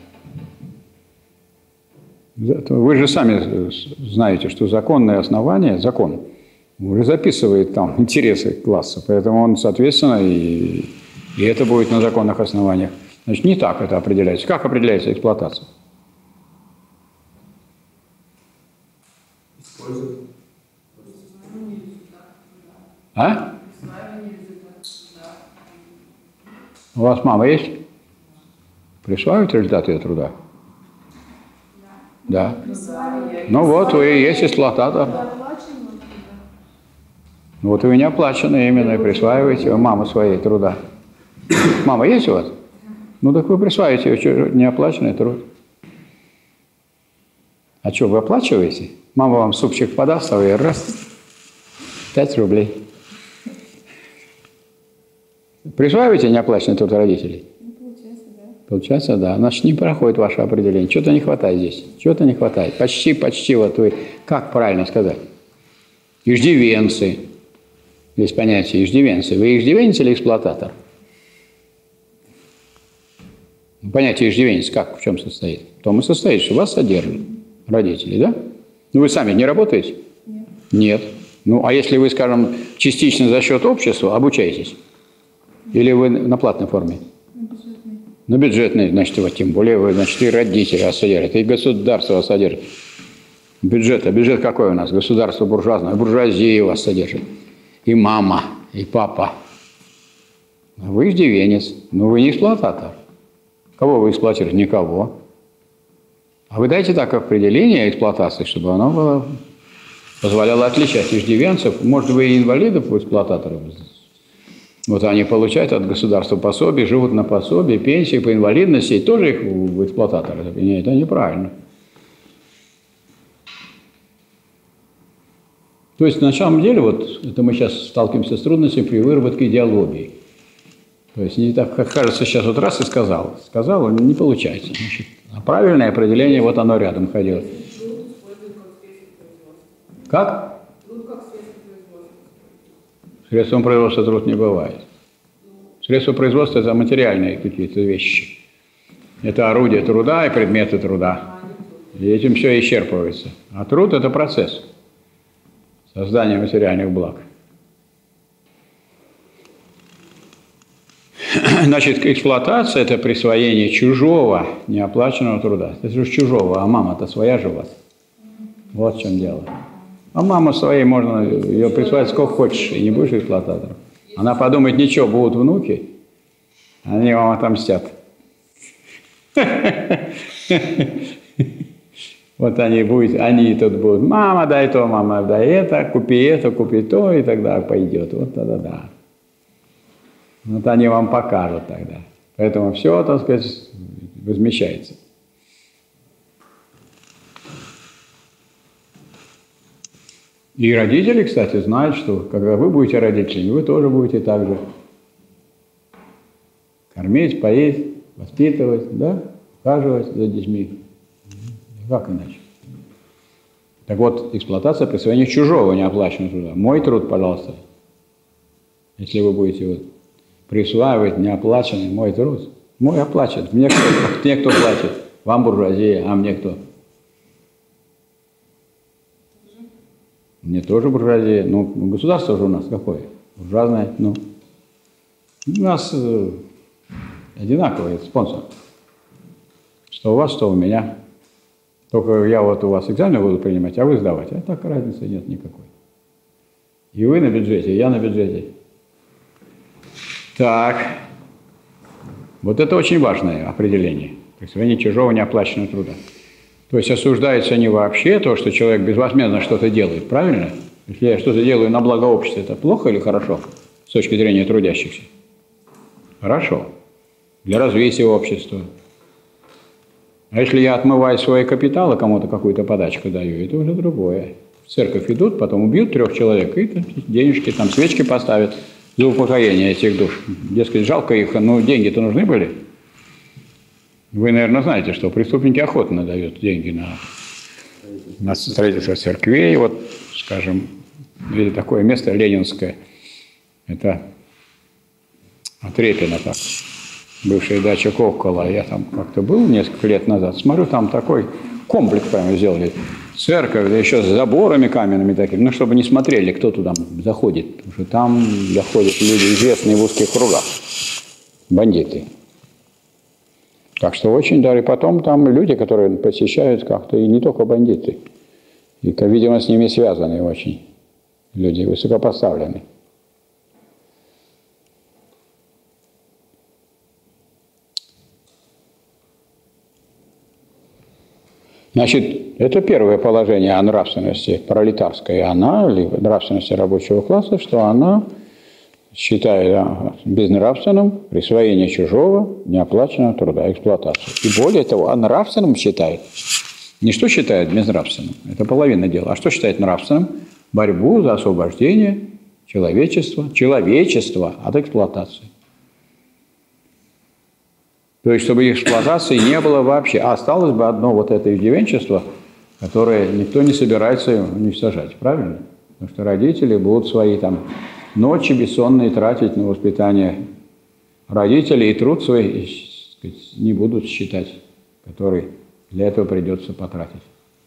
Вы же сами знаете, что законное основание, закон, уже записывает там интересы класса, поэтому он, соответственно, и, и это будет на законных основаниях. Значит, не так это определяется. Как определяется эксплуатация? Использовать. А? У вас мама есть? Присваивает результат ее труда? Да. Ну вот, вы и есть эксплуататор. Вот вы не оплачены именно, и присваиваете у мамы своей труда. Мама есть у вас? Ну так вы присваиваете ее неоплаченный труд. А что, вы оплачиваете? Мама вам супчик подаст, а вы раз, пять рублей. Присваиваете неоплаченный труд родителей? Ну, получается, да. Получается, да. Значит, не проходит ваше определение. Чего-то не хватает здесь. Чего-то не хватает. Почти, почти, вот вы, как правильно сказать? Иждивенцы. Есть понятие иждивенцы. Вы иждивенец или эксплуататор? Понятие иждивенец как, в чем состоит? В том и состоит, что вас содержат родители, да? Ну, вы сами не работаете? Нет. Нет. Ну, а если вы, скажем, частично за счет общества обучаетесь? Или вы на платной форме? На бюджетный. На бюджетной, значит, вот тем более вы, значит, и родители вас содержат, и государство вас содержит. Бюджет, а бюджет какой у нас? Государство буржуазное, буржуазия вас содержит. И мама, и папа. А вы иждивенец, но вы не эксплуататор. Кого вы эксплуатируете? Никого. А вы дайте так определение эксплуатации, чтобы оно было, позволяло отличать иждивенцев. Может, вы и инвалидов, вы эксплуататоров. Вот они получают от государства пособие, живут на пособие, пенсии по инвалидности, и тоже их в эксплуататоры. Это неправильно. То есть, на самом деле, вот это мы сейчас сталкиваемся с трудностями при выработке идеологии. То есть, не так, как кажется, сейчас вот раз и сказал. Сказал, не получается. Значит, а правильное определение, вот оно рядом ходило. Как? Средством производства труд не бывает. Средства производства – это материальные какие-то вещи. Это орудия труда и предметы труда. И этим все исчерпывается. А труд – это процесс создания материальных благ. Значит, эксплуатация – это присвоение чужого неоплаченного труда. Это же чужого, а мама-то своя же у вас. Вот в чем дело. А мама своей можно ее присваивать сколько хочешь, и не будешь эксплуататором. Она подумает, ничего, будут внуки, они вам отомстят. Вот они будут, они тут будут, мама, дай то, мама, дай это, купи это, купи то, и тогда пойдет. Вот тогда да. Вот они вам покажут тогда. Поэтому все, так сказать, возмещается. И родители, кстати, знают, что когда вы будете родителями, вы тоже будете так же кормить, поесть, воспитывать, да, ухаживать за детьми. Как иначе? Так вот, эксплуатация присвоения чужого неоплаченного труда. Мой труд, пожалуйста, если вы будете вот присваивать неоплаченный мой труд, мой оплачен. Мне кто, мне кто платит? Вам буржуазия, а мне кто? Мне тоже буржуазия. Ну, государство же у нас какое? Буржуазное. Ну, у нас э, одинаковый спонсор. Что у вас, что у меня. Только я вот у вас экзамен буду принимать, а вы сдавать. А так разницы нет никакой. И вы на бюджете, и я на бюджете. Так. Вот это очень важное определение. Присвоение чужого неоплаченного труда. То есть осуждается не вообще то, что человек безвозмездно что-то делает, правильно? Если я что-то делаю на благо общества, это плохо или хорошо с точки зрения трудящихся? Хорошо. Для развития общества. А если я отмываю свои капиталы, кому-то какую-то подачку даю, это уже другое. В церковь идут, потом убьют трех человек, и денежки, там свечки поставят за упокоение этих душ. Дескать, жалко их, но деньги-то нужны были. Вы, наверное, знаете, что преступники охотно дают деньги на, на строительство церквей. Вот, скажем, или такое место ленинское. Это от Репина так. Бывшая дача Ковкола. Я там как-то был несколько лет назад. Смотрю, там такой комплекс прямо сделали. Церковь, да еще с заборами каменными такими. Ну, чтобы не смотрели, кто туда заходит. Потому что там заходят люди, известные в узких кругах. Бандиты. Так что очень даже. И потом там люди, которые посещают как-то, и не только бандиты. И, видимо, с ними связаны очень люди, высокопоставленные. Значит, это первое положение о нравственности пролетарской, она, либо нравственности рабочего класса, что она считает безнравственным присвоение чужого неоплаченного труда, эксплуатацию. И более того, а нравственным считает, не что считает безнравственным, это половина дела, а что считает нравственным? Борьбу за освобождение человечества, человечества от эксплуатации. То есть, чтобы эксплуатации не было вообще. А осталось бы одно вот это иждивенчество, которое никто не собирается уничтожать. Правильно? Потому что родители будут свои там ночи бессонные тратить на воспитание родителей, и труд свой, так сказать, не будут считать, который для этого придется потратить.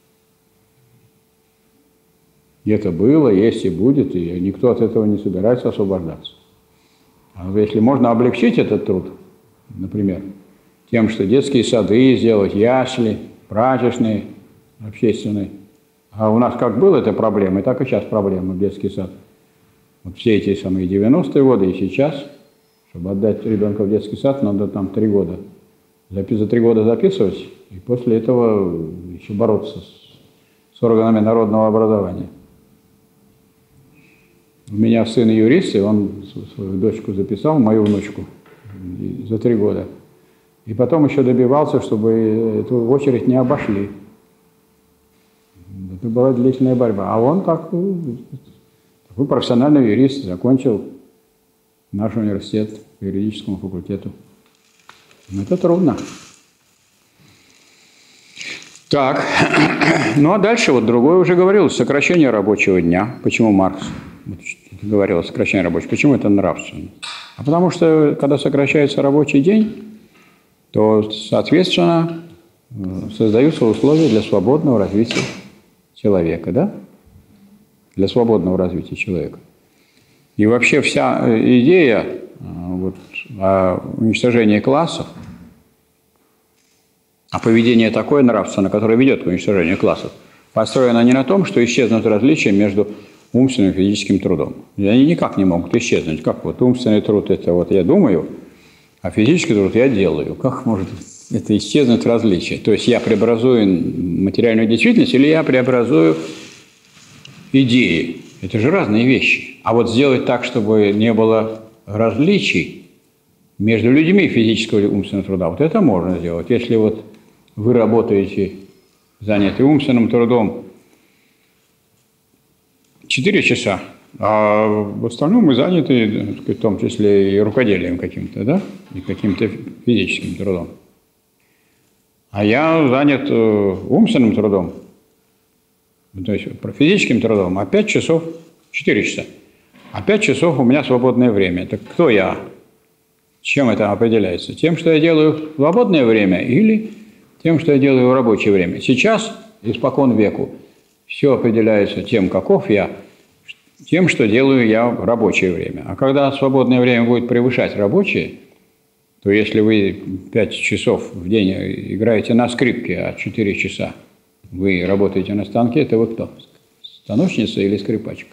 И это было, есть и будет, и никто от этого не собирается освобождаться. А если можно облегчить этот труд, например, тем, что детские сады сделать, ясли, прачечные, общественные. А у нас как была эта проблема, и так и сейчас проблема в детский сад. Вот все эти самые девяностые годы и сейчас, чтобы отдать ребенка в детский сад, надо там три года. За три года записывать, и после этого еще бороться с, с органами народного образования. У меня сын юрист, и он свою дочку записал, мою внучку, за три года. И потом еще добивался, чтобы эту очередь не обошли. Это была длительная борьба. А он так, такой профессиональный юрист, закончил наш университет по юридическому факультету. Это трудно. Так, ну а дальше вот другое уже говорилось, сокращение рабочего дня. Почему Маркс говорил о сокращении рабочего? Почему это нравственно? А потому что, когда сокращается рабочий день, то, соответственно, создаются условия для свободного развития человека, да? Для свободного развития человека. И вообще вся идея вот, о уничтожении классов, а поведение такое нравственное, которое ведет к уничтожению классов, построено не на том, что исчезнут различия между умственным и физическим трудом. И они никак не могут исчезнуть. Как вот умственный труд – это вот я думаю, а физический труд я делаю. Как может это исчезнуть различие? То есть я преобразую материальную действительность или я преобразую идеи? Это же разные вещи. А вот сделать так, чтобы не было различий между людьми физического и умственного труда, вот это можно сделать. Если вот вы работаете, заняты умственным трудом, четыре часа, а в остальном мы заняты, в том числе и рукоделием каким-то, да, и каким-то физическим трудом. А я занят умственным трудом, то есть физическим трудом, а пять часов, четыре часа, а пять часов у меня свободное время. Так кто я? Чем это определяется? Тем, что я делаю в свободное время или тем, что я делаю в рабочее время? Сейчас, испокон веку, все определяется тем, каков я, тем, что делаю я в рабочее время. А когда свободное время будет превышать рабочее, то если вы пять часов в день играете на скрипке, а четыре часа вы работаете на станке, это вы кто? Станочница или скрипачка?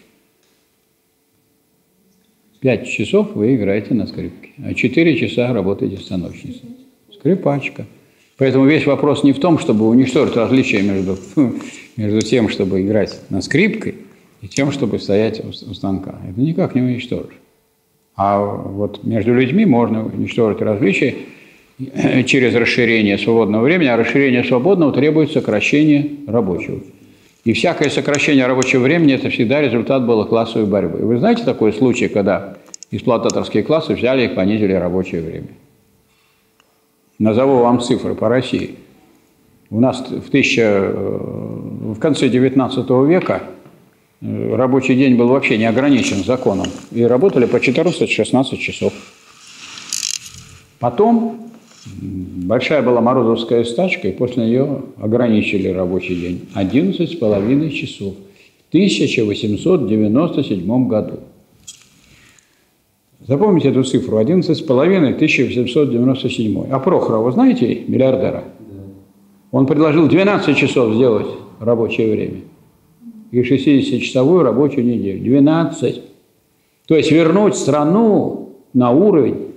Пять часов вы играете на скрипке, а четыре часа работаете станочницей. Скрипачка. Поэтому весь вопрос не в том, чтобы уничтожить различия между, между тем, чтобы играть на скрипке, и тем, чтобы стоять у станка. Это никак не уничтожишь. А вот между людьми можно уничтожить различия через расширение свободного времени, а расширение свободного требует сокращения рабочего. И всякое сокращение рабочего времени – это всегда результат было классовой борьбы. И вы знаете такой случай, когда эксплуататорские классы взяли и понизили рабочее время? Назову вам цифры по России. У нас в, тысяча, в конце девятнадцатого века рабочий день был вообще не ограничен законом. И работали по четырнадцать-шестнадцать часов. Потом большая была Морозовская стачка, и после нее ограничили рабочий день. одиннадцать с половиной часов. В тысяча восемьсот девяносто седьмом году. Запомните эту цифру. одиннадцать с половиной тысяча восемьсот девяносто седьмой. А Прохорова, вы знаете, миллиардера? Он предложил двенадцать часов сделать рабочее время. И шестидесятичасовую рабочую неделю. двенадцать. То есть вернуть страну на уровень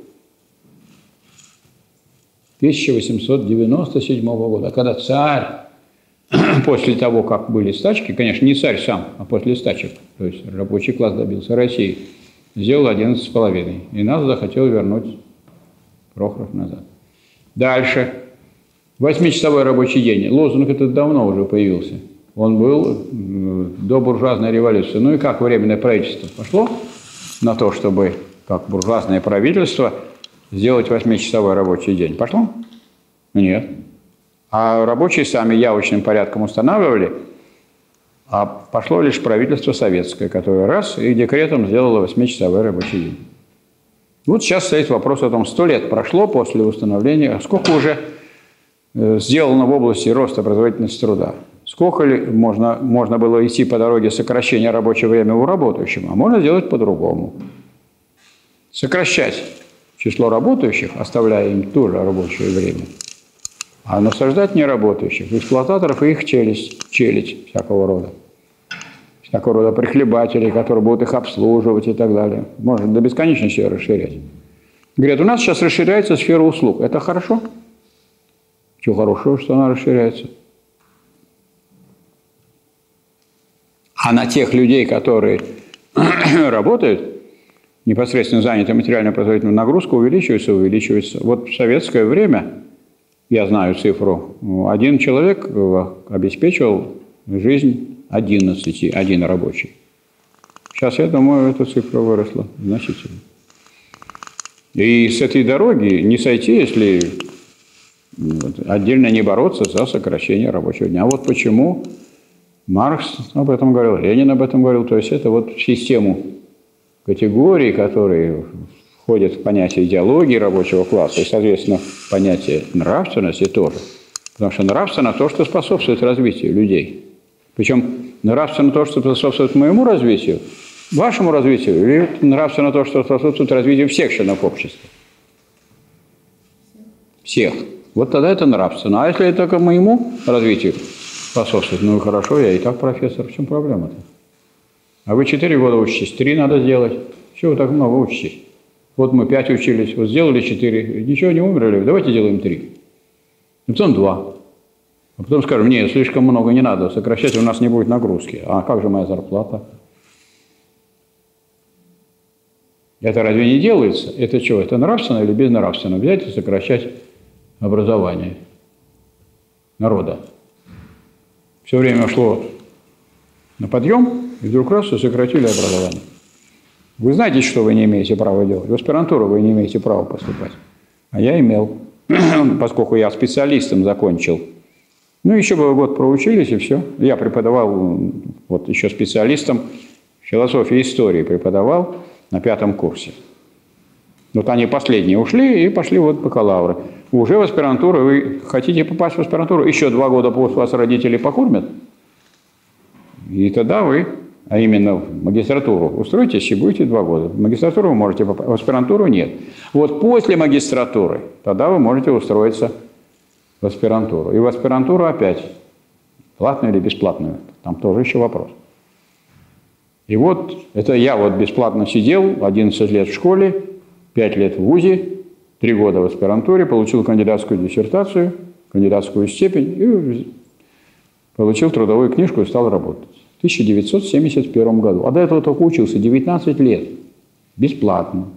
тысяча восемьсот девяносто седьмого года, когда царь после того, как были стачки, конечно, не царь сам, а после стачек, то есть рабочий класс добился России, сделал одиннадцать с половиной. И нас захотел вернуть Прохоров назад. Дальше. Восьмичасовой рабочий день. Лозунг этот давно уже появился. Он был до буржуазной революции. Ну и как Временное правительство пошло на то, чтобы, как буржуазное правительство, сделать восьмичасовой рабочий день? Пошло? Нет. А рабочие сами явочным порядком устанавливали, а пошло лишь правительство советское, которое раз и декретом сделало восьмичасовой рабочий день. Вот сейчас стоит вопрос о том, сто лет прошло после установления, сколько уже сделано в области роста производительности труда. Сколько ли можно, можно было идти по дороге сокращения рабочего времени у работающих, а можно сделать по-другому. Сокращать число работающих, оставляя им тоже рабочее время, а насаждать неработающих, эксплуататоров и их челюсть, челядь всякого рода. Всякого рода прихлебателей, которые будут их обслуживать и так далее. Можно до бесконечности ее расширять. Говорят, у нас сейчас расширяется сфера услуг. Это хорошо? Чего хорошего, что она расширяется? А на тех людей, которые работают, непосредственно заняты материально-производительной нагрузкой, увеличивается, увеличивается. Вот в советское время, я знаю цифру, один человек обеспечивал жизнь одиннадцати, один рабочий. Сейчас, я думаю, эта цифра выросла значительно. И с этой дороги не сойти, если отдельно не бороться за сокращение рабочего дня. А вот почему Маркс об этом говорил, Ленин об этом говорил. То есть это вот в систему категорий, которые входят в понятие идеологии рабочего класса и, соответственно, в понятие нравственности тоже. Потому что нравственно то, что способствует развитию людей. Причем нравственно то, что способствует моему развитию, вашему развитию, или нравственно то, что способствует развитию всех членов общества? Всех. Вот тогда это нравственно. А если это только моему развитию способствует, ну и хорошо, я и так профессор, в чем проблема-то? А вы четыре года учитесь, три надо сделать. Чего вы так много учитесь? Вот мы пять учились, вот сделали четыре, ничего не умерли, давайте делаем три. И потом два. А потом скажем, нет, слишком много не надо, сокращать у нас не будет нагрузки. А как же моя зарплата? Это разве не делается? Это что, это нравственно или безнравственно? Взять и сокращать образование народа. Все время шло на подъем, и вдруг раз и сократили образование. Вы знаете, что вы не имеете права делать? В аспирантуру вы не имеете права поступать. А я имел, поскольку я специалистом закончил. Ну, еще бы год проучились, и все. Я преподавал, вот еще специалистом философии и истории преподавал на пятом курсе. Вот они последние ушли и пошли вот бакалавры. Уже в аспирантуру, вы хотите попасть в аспирантуру, еще два года после вас родители покормят, и тогда вы, а именно в магистратуру, устроитесь и будете два года. В магистратуру вы можете попасть, в аспирантуру нет. Вот после магистратуры тогда вы можете устроиться в аспирантуру. И в аспирантуру опять, платную или бесплатную, там тоже еще вопрос. И вот это я вот бесплатно сидел, одиннадцать лет в школе, пять лет в вузе, три года в аспирантуре, получил кандидатскую диссертацию, кандидатскую степень и получил трудовую книжку и стал работать. В тысяча девятьсот семьдесят первом году. А до этого только учился девятнадцать лет. Бесплатно.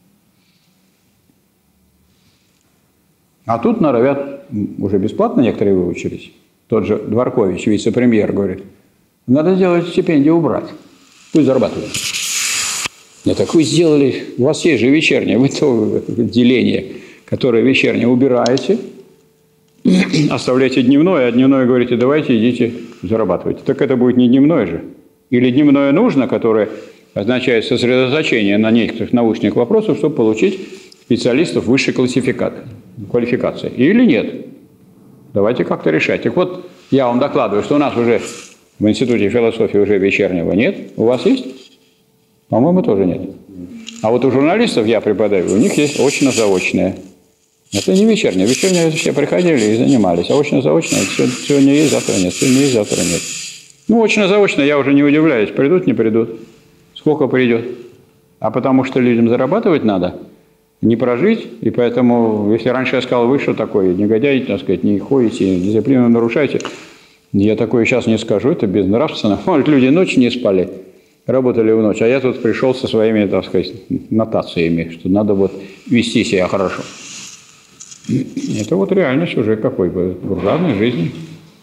А тут норовят, уже бесплатно некоторые выучились. Тот же Дворкович, вице-премьер, говорит, надо сделать стипендию убрать. Пусть зарабатывают. Нет, так вы сделали, у вас есть же вечернее, вы то отделение, которое вечернее убираете, оставляете дневное, а дневное говорите, давайте идите зарабатывайте. Так это будет не дневное же. Или дневное нужно, которое означает сосредоточение на некоторых научных вопросах, чтобы получить специалистов высшей квалификации. Или нет. Давайте как-то решать. Так вот, я вам докладываю, что у нас уже в Институте философии уже вечернего нет. У вас есть? По-моему, тоже нет. А вот у журналистов я преподаю, у них есть очно-заочное. Это не вечернее. Вечернее все приходили и занимались. А очно-заочное сегодня есть, завтра нет. Сегодня есть, завтра нет. Ну, очно-заочно я уже не удивляюсь. Придут, не придут. Сколько придет? А потому что людям зарабатывать надо, не прожить. И поэтому, если раньше я сказал, вы что такое, негодяй, так сказать, не ходите, дисциплину нарушаете, Я такое сейчас не скажу, это безнравственно. Может, люди ночью не спали, работали в ночь, а я тут пришел со своими, так сказать, нотациями, что надо вот вести себя хорошо. Это вот реальность уже какой бы буржуазной жизни.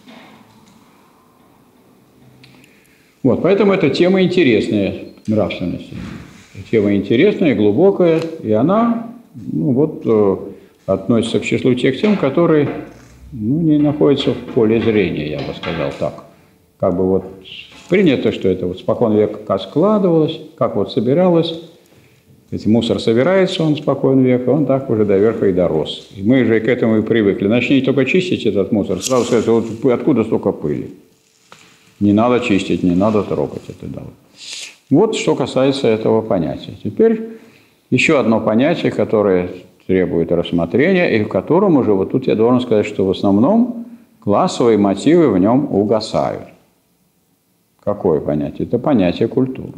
Вот, поэтому эта тема интересная нравственности. Тема интересная, глубокая, и она, ну, вот, э, относится к числу тех тем, которые, ну, не находятся в поле зрения, я бы сказал так. Как бы вот принято, что это вот спокон века как складывалось, как вот собиралось. Ведь мусор собирается, он спокон века, он так уже до верха и дорос. И мы же к этому и привыкли. Начни только чистить этот мусор, сразу сказать, вот откуда столько пыли. Не надо чистить, не надо трогать это. Да. Вот что касается этого понятия. Теперь еще одно понятие, которое требует рассмотрения, и в котором уже, вот тут я должен сказать, что в основном классовые мотивы в нем угасают. Какое понятие? Это понятие культуры.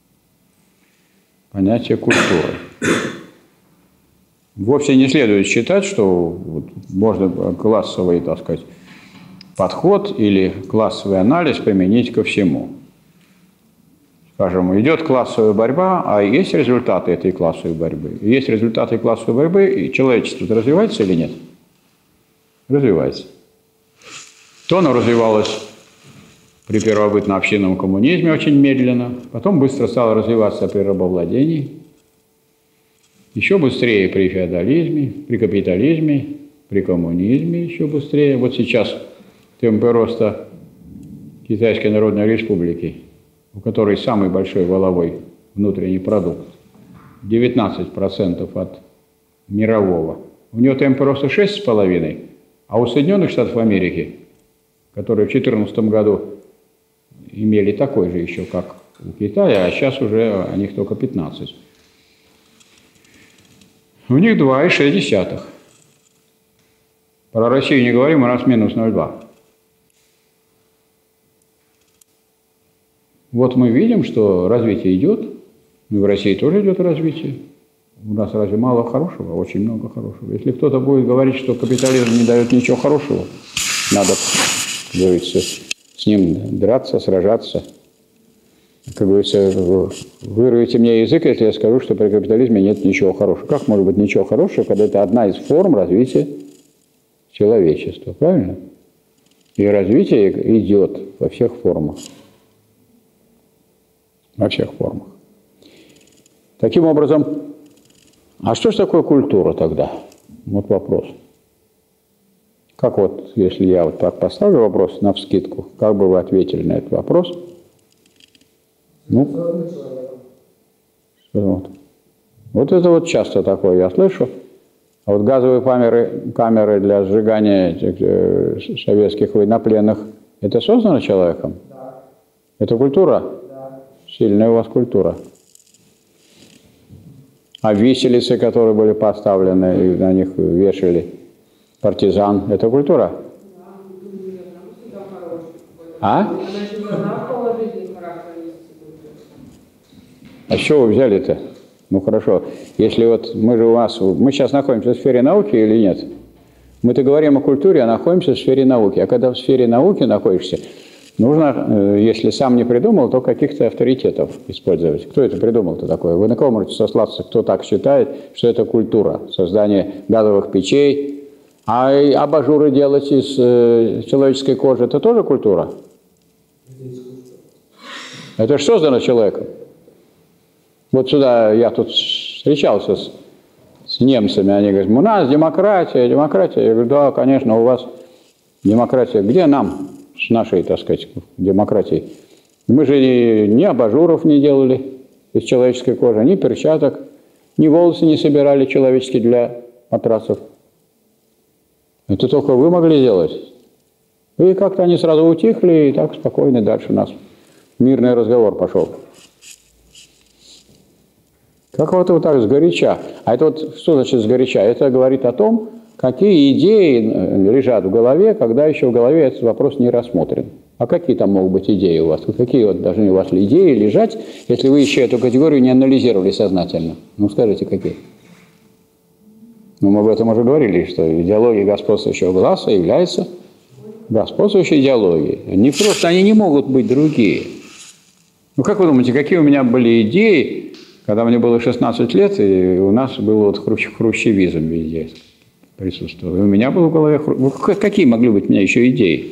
Понятие культуры. Вовсе не следует считать, что вот можно классовый, так сказать, подход или классовый анализ применить ко всему. Скажем, идет классовая борьба, а есть результаты этой классовой борьбы. Есть результаты классовой борьбы, и человечество развивается или нет? Развивается. То оно развивалось при первобытно-общинном коммунизме очень медленно, потом быстро стало развиваться при рабовладении, еще быстрее при феодализме, при капитализме, при коммунизме еще быстрее. Вот сейчас темпы роста Китайской Народной Республики, у которой самый большой валовой внутренний продукт, девятнадцать процентов от мирового. У нее темпы роста шесть с половиной, а у Соединенных Штатов Америки, которые в две тысячи четырнадцатом году имели такой же еще, как у Китая, а сейчас уже у них только пятнадцать. У них два и шесть десятых. Про Россию не говорим, у нас минус ноль целых два. Вот мы видим, что развитие идет, и в России тоже идет развитие. У нас разве мало хорошего? Очень много хорошего. Если кто-то будет говорить, что капитализм не дает ничего хорошего, надо, как говорится, с ним драться, сражаться. Как говорится, вырвите мне язык, если я скажу, что при капитализме нет ничего хорошего. Как может быть ничего хорошего, когда это одна из форм развития человечества, правильно? И развитие идет во всех формах. Во всех формах. Таким образом, а что же такое культура тогда? Вот вопрос. Как вот, если я вот так поставлю вопрос навскидку, как бы вы ответили на этот вопрос? Ну, вот. Вот это вот часто такое я слышу. А вот газовые камеры, камеры для сжигания этих, советских военнопленных, это создано человеком? Да. Это культура? Да. Сильная у вас культура. А виселицы, которые были поставлены, и на них вешали партизан, это культура? А? А с чего вы взяли-то? Ну хорошо, если вот мы же у вас, мы сейчас находимся в сфере науки или нет? Мы-то говорим о культуре, а находимся в сфере науки. А когда в сфере науки находишься, нужно, если сам не придумал, то каких-то авторитетов использовать. Кто это придумал-то такое? Вы на кого можете сослаться, кто так считает, что это культура, создание газовых печей? А абажуры делать из э, человеческой кожи, это тоже культура? Это же создано человеком. Вот сюда я тут встречался с, с немцами, они говорят, у нас демократия, демократия. Я говорю, да, конечно, у вас демократия. Где нам с нашей, так сказать, демократией? Мы же ни, ни абажуров не делали из человеческой кожи, ни перчаток, ни волосы не собирали человеческие для матрасов. Это только вы могли делать. И как-то они сразу утихли, и так спокойно дальше у нас мирный разговор пошел. Как вот вот так сгоряча. А это вот что значит сгоряча? Это говорит о том, какие идеи лежат в голове, когда еще в голове этот вопрос не рассмотрен. А какие там могут быть идеи у вас? Какие вот должны у вас идеи лежать, если вы еще эту категорию не анализировали сознательно? Ну, скажите, какие? Ну, мы об этом уже говорили, что идеология господствующего класса является господствующей идеологии. Они просто, они не могут быть другие. Ну, как вы думаете, какие у меня были идеи, когда мне было шестнадцать лет, и у нас был вот хрущ, хрущевизм везде присутствовал. И у меня было в голове... Ну, какие могли быть у меня еще идеи?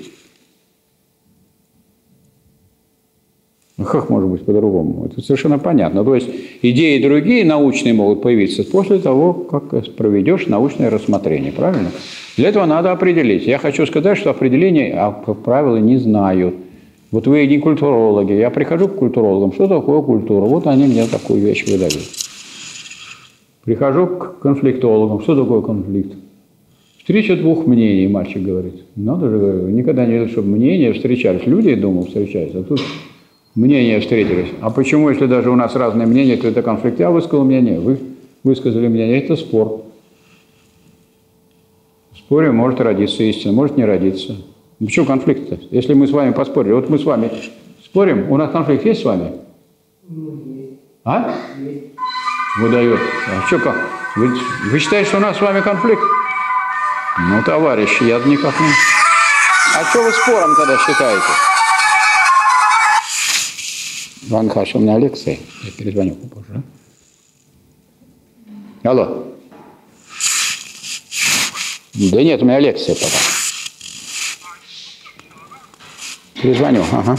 Ну, как может быть по-другому? Это совершенно понятно. То есть идеи другие, научные, могут появиться после того, как проведешь научное рассмотрение. Правильно? Для этого надо определить. Я хочу сказать, что определение, как правило, не знаю. Вот вы не культурологи. Я прихожу к культурологам. Что такое культура? Вот они мне такую вещь выдают. Прихожу к конфликтологам. Что такое конфликт? Встреча двух мнений, мальчик говорит. Надо же, говорю, никогда не видел, чтобы мнения встречались. Люди, я думал, встречаются. А тут... мнения встретились. А почему, если даже у нас разные мнения, то это конфликт? Я высказал мнение, вы высказали мнение. Это спор. В споре может родиться истина, может не родиться. Ну, почему конфликт-то? Если мы с вами поспорили, вот мы с вами спорим, у нас конфликт есть с вами? Ну, есть. А? Есть. Выдает. А что, как? Вы, вы считаете, что у нас с вами конфликт? Ну, товарищи, я никак не... А что вы спором тогда считаете? Иван Михайлович, у меня лекция. Я перезвоню попозже. А? Алло. Да нет, у меня лекция пока. Перезвоню, ага.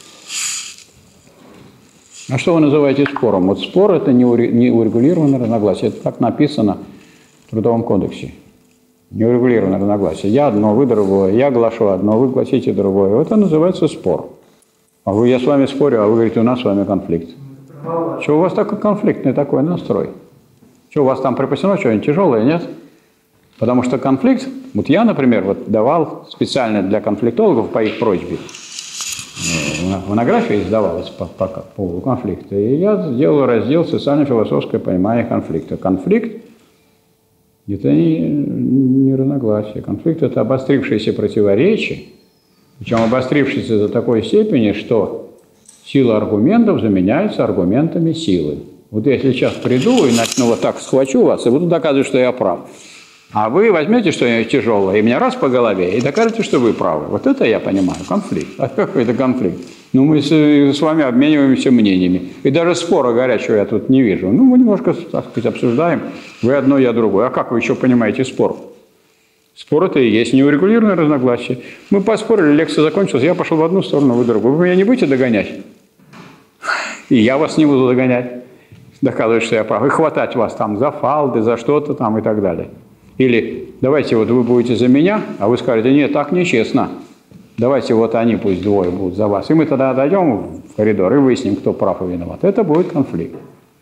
А что вы называете спором? Вот спор – это неурегулированное разногласие. Это так написано в Трудовом кодексе. Неурегулированное разногласие. Я одно, вы другое. Я глашу одно, вы гласите другое. Это называется спор. А вы, я с вами спорю, а вы говорите, у нас с вами конфликт. Что у вас такой конфликтный такой настрой? Что у вас там припасено что-нибудь тяжелое, нет? Потому что конфликт, вот я, например, вот давал специально для конфликтологов по их просьбе, монография издавалась по, по, по поводу конфликта, и я сделал раздел «Социально-философское понимание конфликта». Конфликт – это не, не разногласие. Конфликт – это обострившиеся противоречия, причем обострившиеся до такой степени, что сила аргументов заменяется аргументами силы. Вот если сейчас приду и начну вот так схвачу вас, и буду доказывать, что я прав. А вы возьмете что-нибудь тяжелое и меня раз по голове, и докажете, что вы правы. Вот это я понимаю, конфликт. А какой это конфликт? Ну, мы с, с вами обмениваемся мнениями. И даже спора горячего я тут не вижу. Ну, мы немножко, так сказать, обсуждаем. Вы одно, я другое. А как вы еще понимаете спор? Спор – это и есть неурегулированное разногласие. Мы поспорили, лекция закончилась, я пошел в одну сторону, вы в другую. Вы меня не будете догонять? И я вас не буду догонять. Доказывать, что я прав. И хватать вас там за фалды, за что-то там и так далее. Или давайте вот вы будете за меня, а вы скажете, нет, так нечестно. Давайте вот они пусть двое будут за вас. И мы тогда дойдем в коридор и выясним, кто прав и виноват. Это будет конфликт.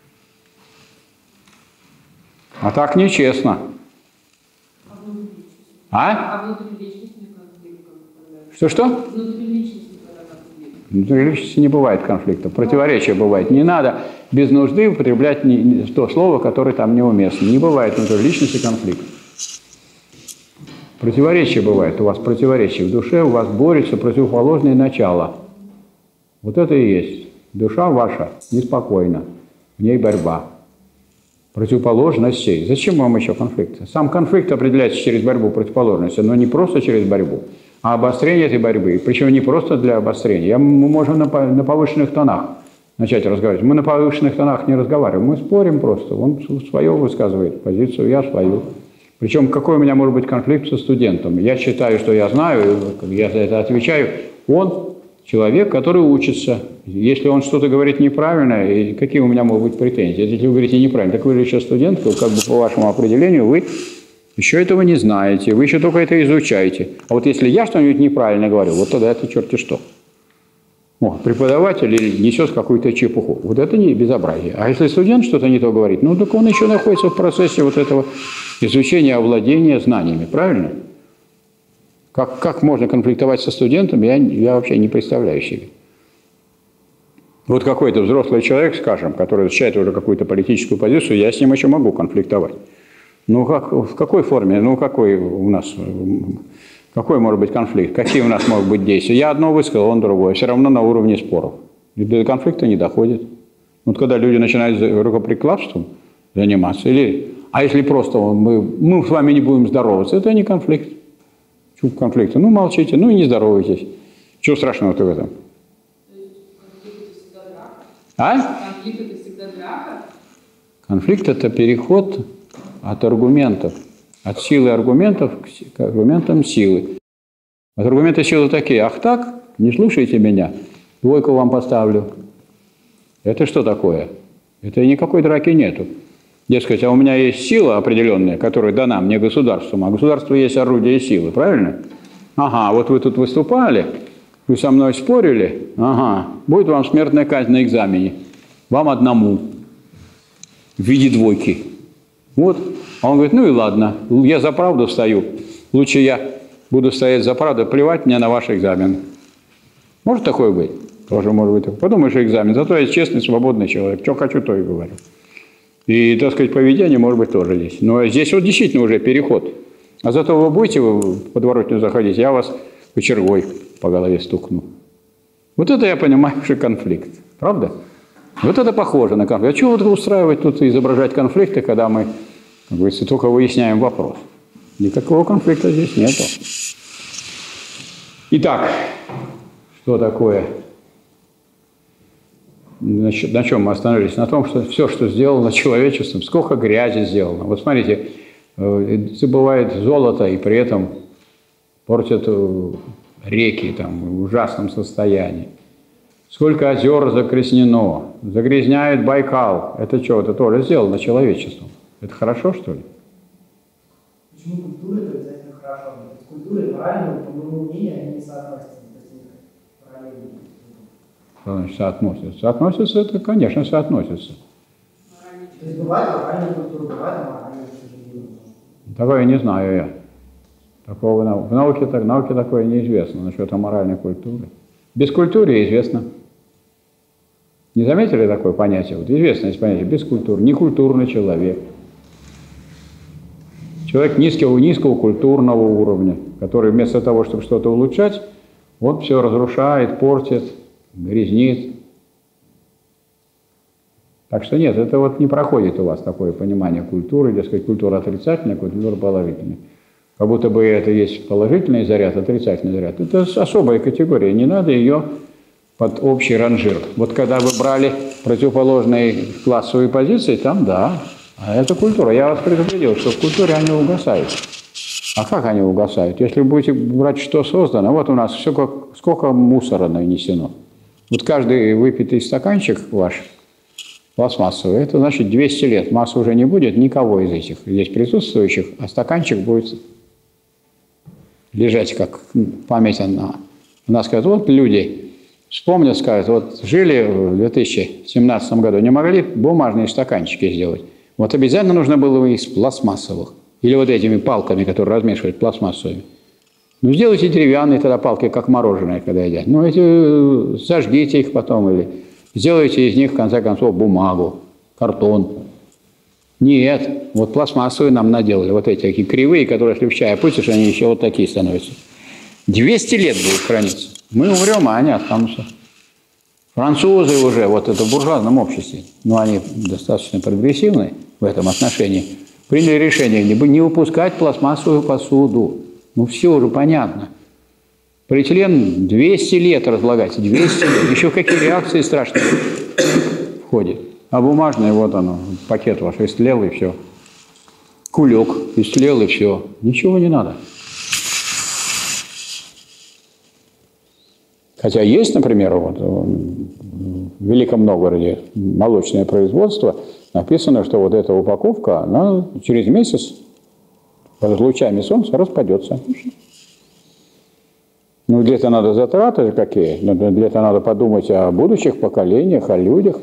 А так нечестно. А? А внутри личности конфликт? Что-что? Внутри личности когда конфликт? Внутри личности не бывает конфликтов. Противоречия бывает. Не надо без нужды употреблять не, не, то слово, которое там неуместно. Не бывает внутри личности конфликта. Противоречия бывает. У вас противоречия в душе, у вас борются противоположные начала. Вот это и есть. Душа ваша неспокойна. В ней борьба. Противоположностей. Зачем вам еще конфликт? Сам конфликт определяется через борьбу противоположности, но не просто через борьбу, а обострение этой борьбы. Причем не просто для обострения. Мы можем на, на повышенных тонах начать разговаривать. Мы на повышенных тонах не разговариваем, мы спорим просто. Он свое высказывает позицию, я свою. Причем какой у меня может быть конфликт со студентом? Я считаю, что я знаю, я за это отвечаю. Он человек, который учится. Если он что-то говорит неправильно, и какие у меня могут быть претензии? Если вы говорите неправильно, так вы же еще студент, как бы по вашему определению вы еще этого не знаете, вы еще только это изучаете. А вот если я что-нибудь неправильно говорю, вот тогда это черти что. О, преподаватель несет какую-то чепуху. Вот это не безобразие. А если студент что-то не то говорит, ну так он еще находится в процессе вот этого изучения, овладения знаниями, правильно? Как, как можно конфликтовать со студентом, я, я вообще не представляю себе. Вот какой-то взрослый человек, скажем, который изучает уже какую-то политическую позицию, я с ним еще могу конфликтовать. Ну, как, в какой форме? Ну, какой у нас, какой может быть конфликт? Какие у нас могут быть действия? Я одно высказал, он другое. Все равно на уровне споров. И до конфликта не доходит. Вот когда люди начинают рукоприкладством заниматься, или, а если просто мы, мы с вами не будем здороваться, это не конфликт. Чего конфликта? Ну, молчите, ну и не здоровайтесь. Чего страшного-то в этом? То есть конфликт это всегда драка? А? Конфликт это всегда драка? Конфликт – это переход от аргументов, от силы аргументов к аргументам силы. Вот аргументы силы такие: ах так, не слушайте меня, двойку вам поставлю. Это что такое? Это никакой драки нету. Дескать, а у меня есть сила определенная, которая дана мне государством, а государство есть орудие силы, правильно? Ага, вот вы тут выступали, вы со мной спорили, ага, будет вам смертная казнь на экзамене, вам одному, в виде двойки. Вот, а он говорит: ну и ладно, я за правду стою, лучше я буду стоять за правду, плевать мне на ваш экзамен. Может такое быть? Тоже может быть. Подумаешь, экзамен, зато я честный, свободный человек, что хочу, то и говорю. И, так сказать, поведение может быть тоже здесь. Но здесь вот действительно уже переход. А зато вы будете в подворотню заходить, я вас кочергой по голове стукну. Вот это я понимаю уже конфликт. Правда? Вот это похоже на конфликт. А чего вот устраивать тут и изображать конфликты, когда мы, как говорится, только выясняем вопрос? Никакого конфликта здесь нету. Итак, что такое? Значит, на чем мы остановились? На том, что все, что сделано человечеством, сколько грязи сделано. Вот смотрите, забывают золото и при этом портят реки там, в ужасном состоянии. Сколько озер загрязнено, загрязняют Байкал. Это что, это тоже сделано человечеством. Это хорошо, что ли? Почему культура это обязательно хорошо? То есть культура и моральная, по моему мнению, они не соотносятся. То есть они параллельно. Что значит соотносятся? Соотносятся, это, конечно, соотносятся. То есть бывает моральная культура, бывает аморальная, к сожалению. Такое не знаю я. Такого в науке, в науке такое неизвестно насчет аморальной культуры. Без культуры известно. Не заметили такое понятие? Вот известно есть понятие без культуры. Некультурный человек. Человек низкого, низкого культурного уровня, который вместо того, чтобы что-то улучшать, он все разрушает, портит, грязнит. Так что нет, это вот не проходит у вас такое понимание культуры, дескать, культура отрицательная, культура положительная. Как будто бы это есть положительный заряд, отрицательный заряд. Это особая категория, не надо ее под общий ранжир. Вот когда вы брали противоположные классовые позиции, там да, а это культура. Я вас предупредил, что в культуре они угасают. А как они угасают? Если вы будете брать, что создано, вот у нас все как, сколько мусора нанесено. Вот каждый выпитый стаканчик ваш, пластмассовый, это значит двести лет. Массы уже не будет никого из этих здесь присутствующих, а стаканчик будет лежать как память на... У нас скажут, вот люди вспомнят, скажут, вот жили в две тысячи семнадцатом году, не могли бумажные стаканчики сделать. Вот обязательно нужно было из пластмассовых. Или вот этими палками, которые размешивают пластмассовыми. Ну, сделайте деревянные тогда палки, как мороженое, когда едят. Ну, эти, сожгите их потом или сделайте из них, в конце концов, бумагу, картон. Нет, вот пластмассовые нам наделали, вот эти такие кривые, которые, если в чай опустишь, они еще вот такие становятся. двести лет будут храниться. Мы умрем, а они останутся. Французы уже, вот это в буржуазном обществе, но они достаточно прогрессивны в этом отношении, приняли решение не выпускать пластмассовую посуду. Ну, все уже понятно. Полиэтилен двести лет разлагается, двести лет. Еще какие реакции страшные входят. А бумажный, вот оно, пакет ваш истлел и все. Кулек истлел и все. Ничего не надо. Хотя есть, например, вот, в Великом Новгороде молочное производство, написано, что вот эта упаковка, она через месяц под лучами солнца распадется. Ну, где-то надо затраты какие, где-то надо подумать о будущих поколениях, о людях.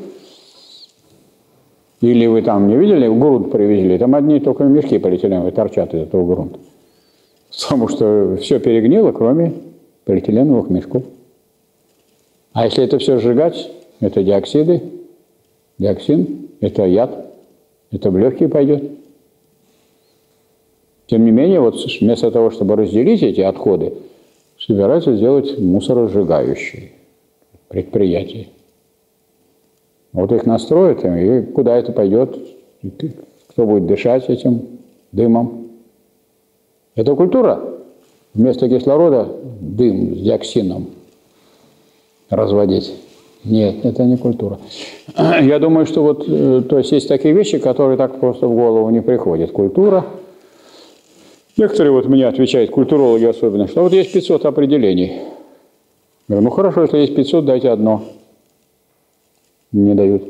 Или вы там не видели, грунт привезли, там одни только мешки полиэтиленовые торчат из этого грунта. Потому что все перегнило, кроме полиэтиленовых мешков. А если это все сжигать, это диоксиды, диоксин, это яд, это в легкие пойдет. Тем не менее, вот вместо того, чтобы разделить эти отходы, собираются сделать мусоросжигающие предприятия. Вот их настроят, и куда это пойдет, кто будет дышать этим дымом. Это культура. Вместо кислорода дым с диоксином разводить. Нет, это не культура. Я думаю, что вот, то есть есть такие вещи, которые так просто в голову не приходят. Культура. Некоторые вот мне отвечают, культурологи особенно, что вот есть пятьсот определений. Я говорю, ну хорошо, если есть пятьсот, дайте одно. Не дают.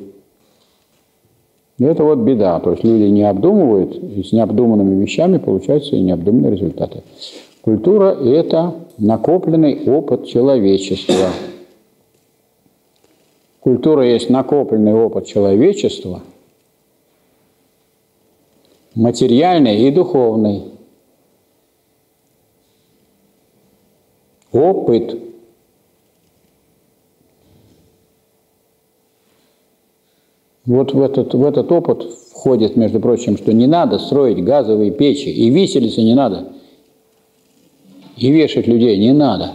И это вот беда. То есть люди не обдумывают, и с необдуманными вещами получаются и необдуманные результаты. Культура – это накопленный опыт человечества. Культура есть накопленный опыт человечества, материальный и духовный. Опыт. Вот в этот, в этот опыт входит, между прочим, что не надо строить газовые печи, и виселицы не надо, и вешать людей не надо.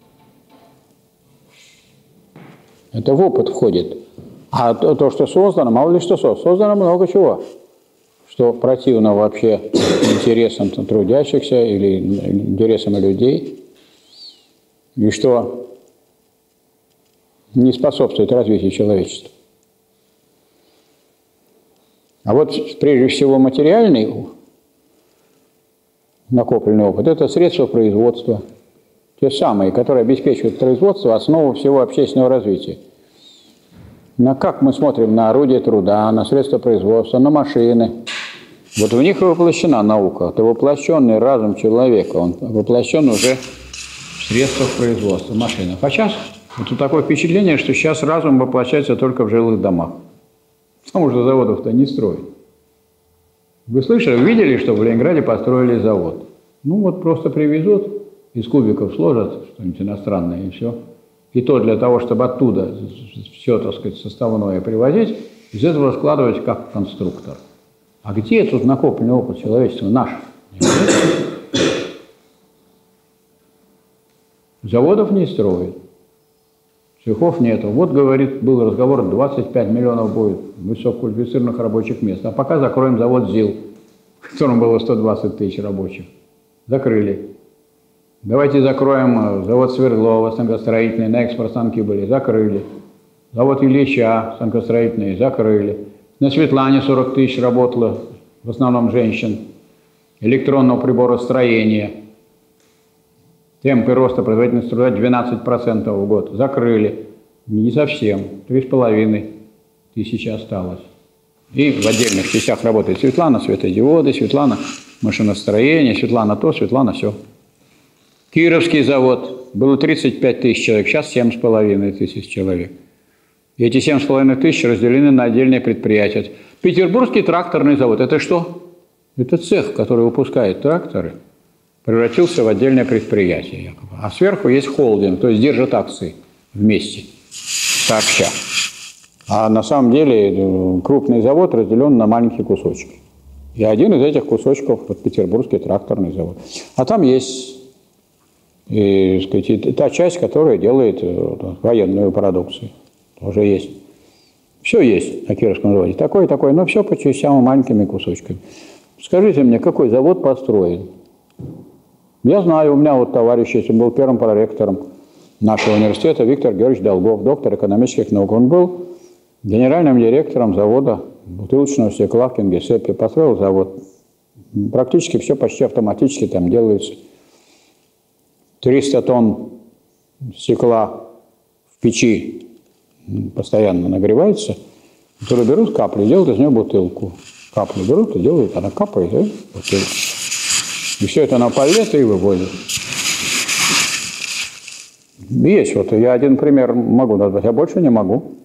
Это в опыт входит. А то, то что создано, мало ли что создано, создано много чего, что противно вообще интересам трудящихся или интересам людей, и что не способствует развитию человечества. А вот прежде всего материальный накопленный опыт – это средства производства, те самые, которые обеспечивают производство, основу всего общественного развития. На как мы смотрим на орудия труда, на средства производства, на машины. Вот в них и воплощена наука. Это воплощенный разум человека, он воплощен уже в средствах производства, машинах. А сейчас вот такое впечатление, что сейчас разум воплощается только в жилых домах. Потому что заводов-то не строят. Вы слышали, видели, что в Ленинграде построили завод? Ну вот просто привезут, из кубиков сложат что-нибудь иностранное и все. И то для того, чтобы оттуда все, так сказать, составное привозить, из этого складывать как конструктор. А где тут накопленный опыт человечества наш? Заводов не строят. Цехов нету. Вот, говорит, был разговор, двадцать пять миллионов будет высококвалифицированных рабочих мест. А пока закроем завод ЗИЛ, в котором было сто двадцать тысяч рабочих. Закрыли. Давайте закроем завод Свердлова, станкостроительный, на экспорт станки были, закрыли. Завод Ильича, станкостроительный, закрыли. На Светлане сорок тысяч работало, в основном женщин, электронного приборостроения. Темпы роста производительности труда двенадцать процентов в год. Закрыли. Не совсем. три с половиной тысячи осталось. И в отдельных частях работает Светлана, светодиоды, Светлана машиностроение, Светлана то, Светлана все. Кировский завод. Было тридцать пять тысяч человек, сейчас семь с половиной тысяч человек. И эти семь с половиной тысяч разделены на отдельные предприятия. Петербургский тракторный завод. Это что? Это цех, который выпускает тракторы. Превратился в отдельное предприятие, якобы. А сверху есть холдинг, то есть держат акции вместе, сообща. А на самом деле крупный завод разделен на маленькие кусочки. И один из этих кусочков – вот Петербургский тракторный завод. А там есть и, так сказать, та часть, которая делает вот, военную продукцию. Тоже есть. Все есть на Кировском заводе. Такое, такое, но все по частям маленькими кусочками. Скажите мне, какой завод построен? Я знаю, у меня вот товарищ, если был первым проректором нашего университета, Виктор Георгиевич Долгов, доктор экономических наук. Он был генеральным директором завода бутылочного стекла в Кингисеппе, построил завод. Практически все почти автоматически там делается. триста тонн стекла в печи постоянно нагревается, которые берут капли, делают из нее бутылку. Капли берут и делают, она капает, и бутылку. И все это на палеты и выводят. Есть вот, я один пример могу назвать, я больше не могу.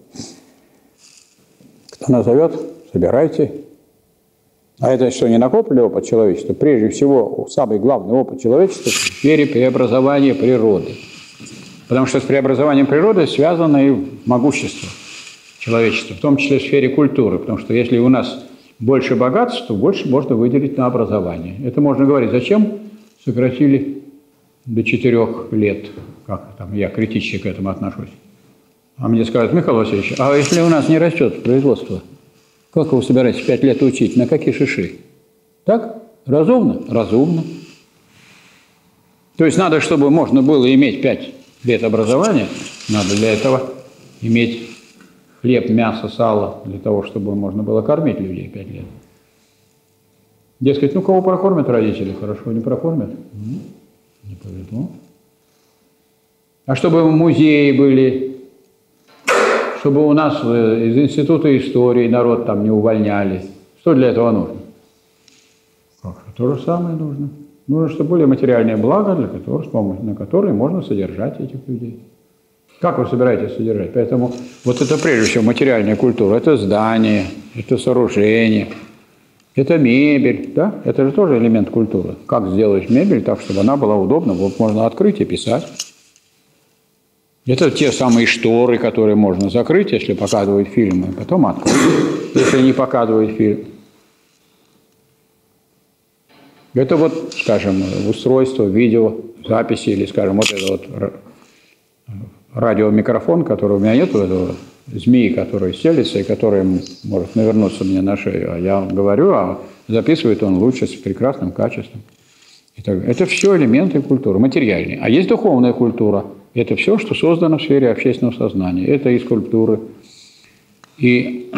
Кто назовет, собирайте. А это что, не накопленный опыт человечества? Прежде всего, самый главный опыт человечества в сфере преобразования природы. Потому что с преобразованием природы связано и могущество человечества, в том числе в сфере культуры. Потому что если у нас больше богатств, то больше можно выделить на образование. Это можно говорить, зачем сократили до четырех лет, как там я критически к этому отношусь. А мне скажут, Михаил Васильевич, а если у нас не растет производство, как вы собираетесь пять лет учить, на какие шиши? Так? Разумно? Разумно. То есть надо, чтобы можно было иметь пять лет образования, надо для этого иметь хлеб, мясо, сало, для того, чтобы можно было кормить людей пять лет. Дескать, ну кого прокормят родители, хорошо, не прокормят? Ну, не повезло. А чтобы музеи были, чтобы у нас из Института истории народ там не увольняли. Что для этого нужно? То же самое нужно. Нужно, чтобы были материальные блага, для которых, с помощью, на которые можно содержать этих людей. Как вы собираетесь содержать? Поэтому вот это прежде всего материальная культура. Это здание, это сооружение, это мебель. Да? Это же тоже элемент культуры. Как сделать мебель так, чтобы она была удобна, вот можно открыть и писать. Это те самые шторы, которые можно закрыть, если показывают фильмы, потом открыть, если не показывают фильм. Это вот, скажем, устройство, видео, записи, или, скажем, вот это вот радиомикрофон, который у меня нет, этого змеи, который селится и который может навернуться мне на шею. А я говорю, а записывает он лучше, с прекрасным качеством. Это, это все элементы культуры, материальные. А есть духовная культура. Это все, что создано в сфере общественного сознания. Это и скульптуры, и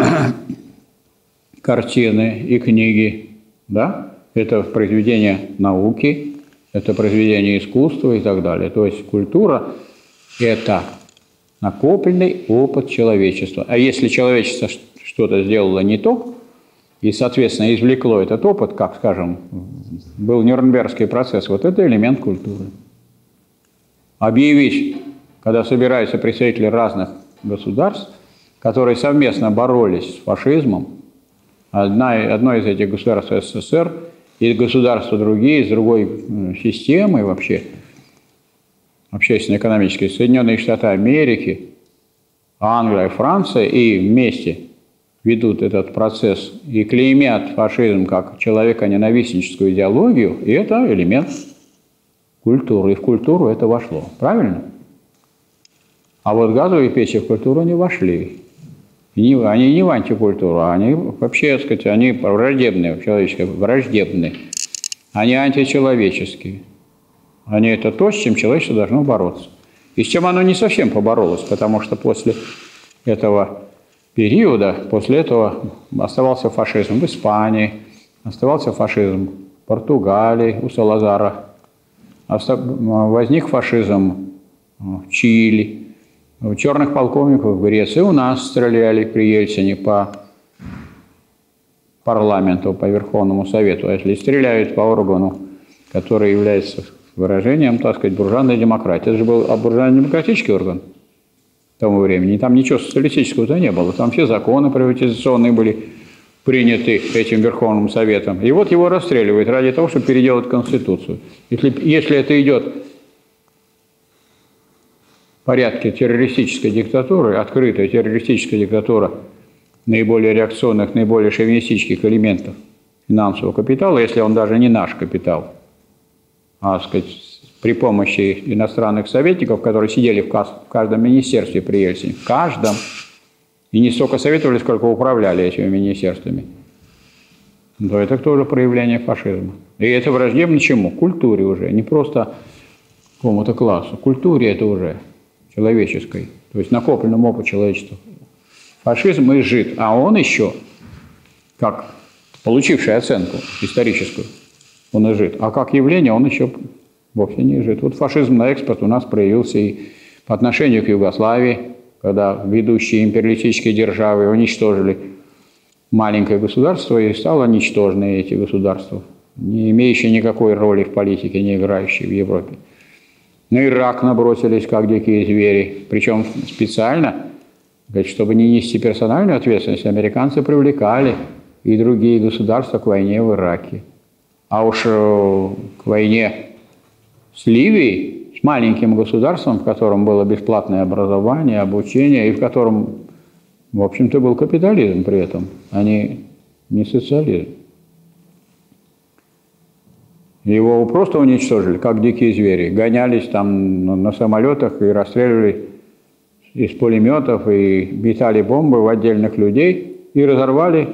картины, и книги, да? Это произведение науки, это произведение искусства и так далее. То есть культура – это накопленный опыт человечества. А если человечество что-то сделало не то, и, соответственно, извлекло этот опыт, как, скажем, был Нюрнбергский процесс, вот это элемент культуры. Объявить, когда собираются представители разных государств, которые совместно боролись с фашизмом, одна, одно из этих государств СССР, и государства другие, с другой системой вообще, общественно-экономической, Соединенные Штаты Америки, Англия, Франция, и вместе ведут этот процесс и клеймят фашизм как человеконенавистническую идеологию, и это элемент культуры, и в культуру это вошло. Правильно? А вот газовые печи в культуру не вошли. И не, они не в антикультуру, а они вообще, так сказать, они враждебные, человеческие, враждебные. Они античеловеческие. Они это то, с чем человечество должно бороться. И с чем оно не совсем поборолось, потому что после этого периода, после этого оставался фашизм в Испании, оставался фашизм в Португалии у Салазара, возник фашизм в Чили. Черных полковников в Греции у нас стреляли при Ельцине по парламенту, по Верховному Совету. А если стреляют по органу, который является выражением, так сказать, буржуазной демократии. Это же был буржуазно-демократический орган к тому времени. И там ничего социалистического-то не было. Там все законы приватизационные были приняты этим Верховным Советом. И вот его расстреливают ради того, чтобы переделать Конституцию. Если, если это идет в порядке террористической диктатуры, открытая террористическая диктатура наиболее реакционных, наиболее шовинистических элементов финансового капитала, если он даже не наш капитал, а, так сказать, при помощи иностранных советников, которые сидели в каждом министерстве при Ельцине, в каждом, и не столько советовали, сколько управляли этими министерствами, то это тоже проявление фашизма. И это враждебно чему? Культуре уже, не просто какому-то классу. Культуре это уже человеческой, то есть накопленному опыту человечества. Фашизм изжит, а он еще, как получивший оценку историческую, он изжит, а как явление он еще вовсе не изжит. Вот фашизм на экспорт у нас проявился и по отношению к Югославии, когда ведущие империалистические державы уничтожили маленькое государство, и стало ничтожные эти государства, не имеющие никакой роли в политике, не играющие в Европе. На Ирак набросились, как дикие звери, причем специально, чтобы не нести персональную ответственность, американцы привлекали и другие государства к войне в Ираке. А уж к войне с Ливией, с маленьким государством, в котором было бесплатное образование, обучение, и в котором, в общем-то, был капитализм при этом, а не, не социализм. Его просто уничтожили, как дикие звери. Гонялись там на самолетах и расстреливали из пулеметов, и метали бомбы в отдельных людей, и разорвали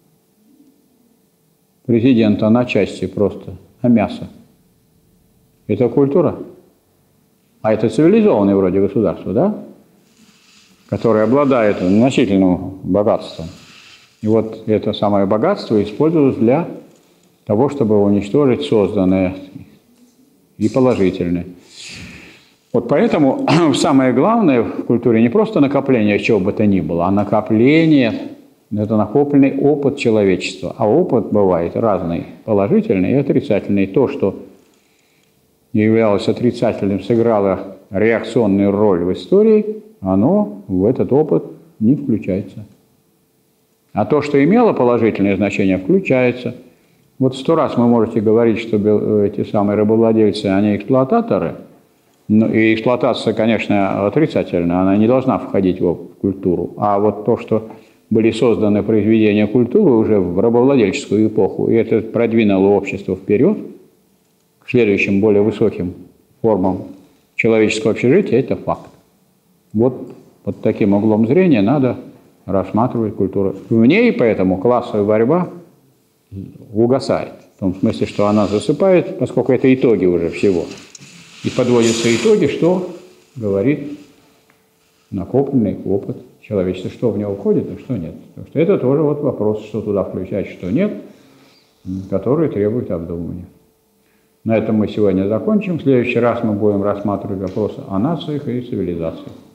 президента на части просто, на мясо. Это культура. А это цивилизованное вроде государство, да? Которое обладает значительным богатством. И вот это самое богатство использовалось для того, чтобы уничтожить созданное и положительное. Вот поэтому самое главное в культуре не просто накопление чего бы то ни было, а накопление, это накопленный опыт человечества. А опыт бывает разный, положительный и отрицательный. То, что являлось отрицательным, сыграло реакционную роль в истории, оно в этот опыт не включается. А то, что имело положительное значение, включается. Вот сто раз вы можете говорить, что эти самые рабовладельцы, они эксплуататоры. Ну, и эксплуатация, конечно, отрицательная, она не должна входить в культуру. А вот то, что были созданы произведения культуры уже в рабовладельческую эпоху, и это продвинуло общество вперед, к следующим более высоким формам человеческого общежития, это факт. Вот под таким углом зрения надо рассматривать культуру. В ней поэтому классовая борьба угасает. В том смысле, что она засыпает, поскольку это итоги уже всего. И подводятся итоги, что говорит накопленный опыт человечества, что в него входит, а что нет. Так что это тоже вот вопрос, что туда включать, что нет, который требует обдумывания. На этом мы сегодня закончим. В следующий раз мы будем рассматривать вопросы о нациях и цивилизациях.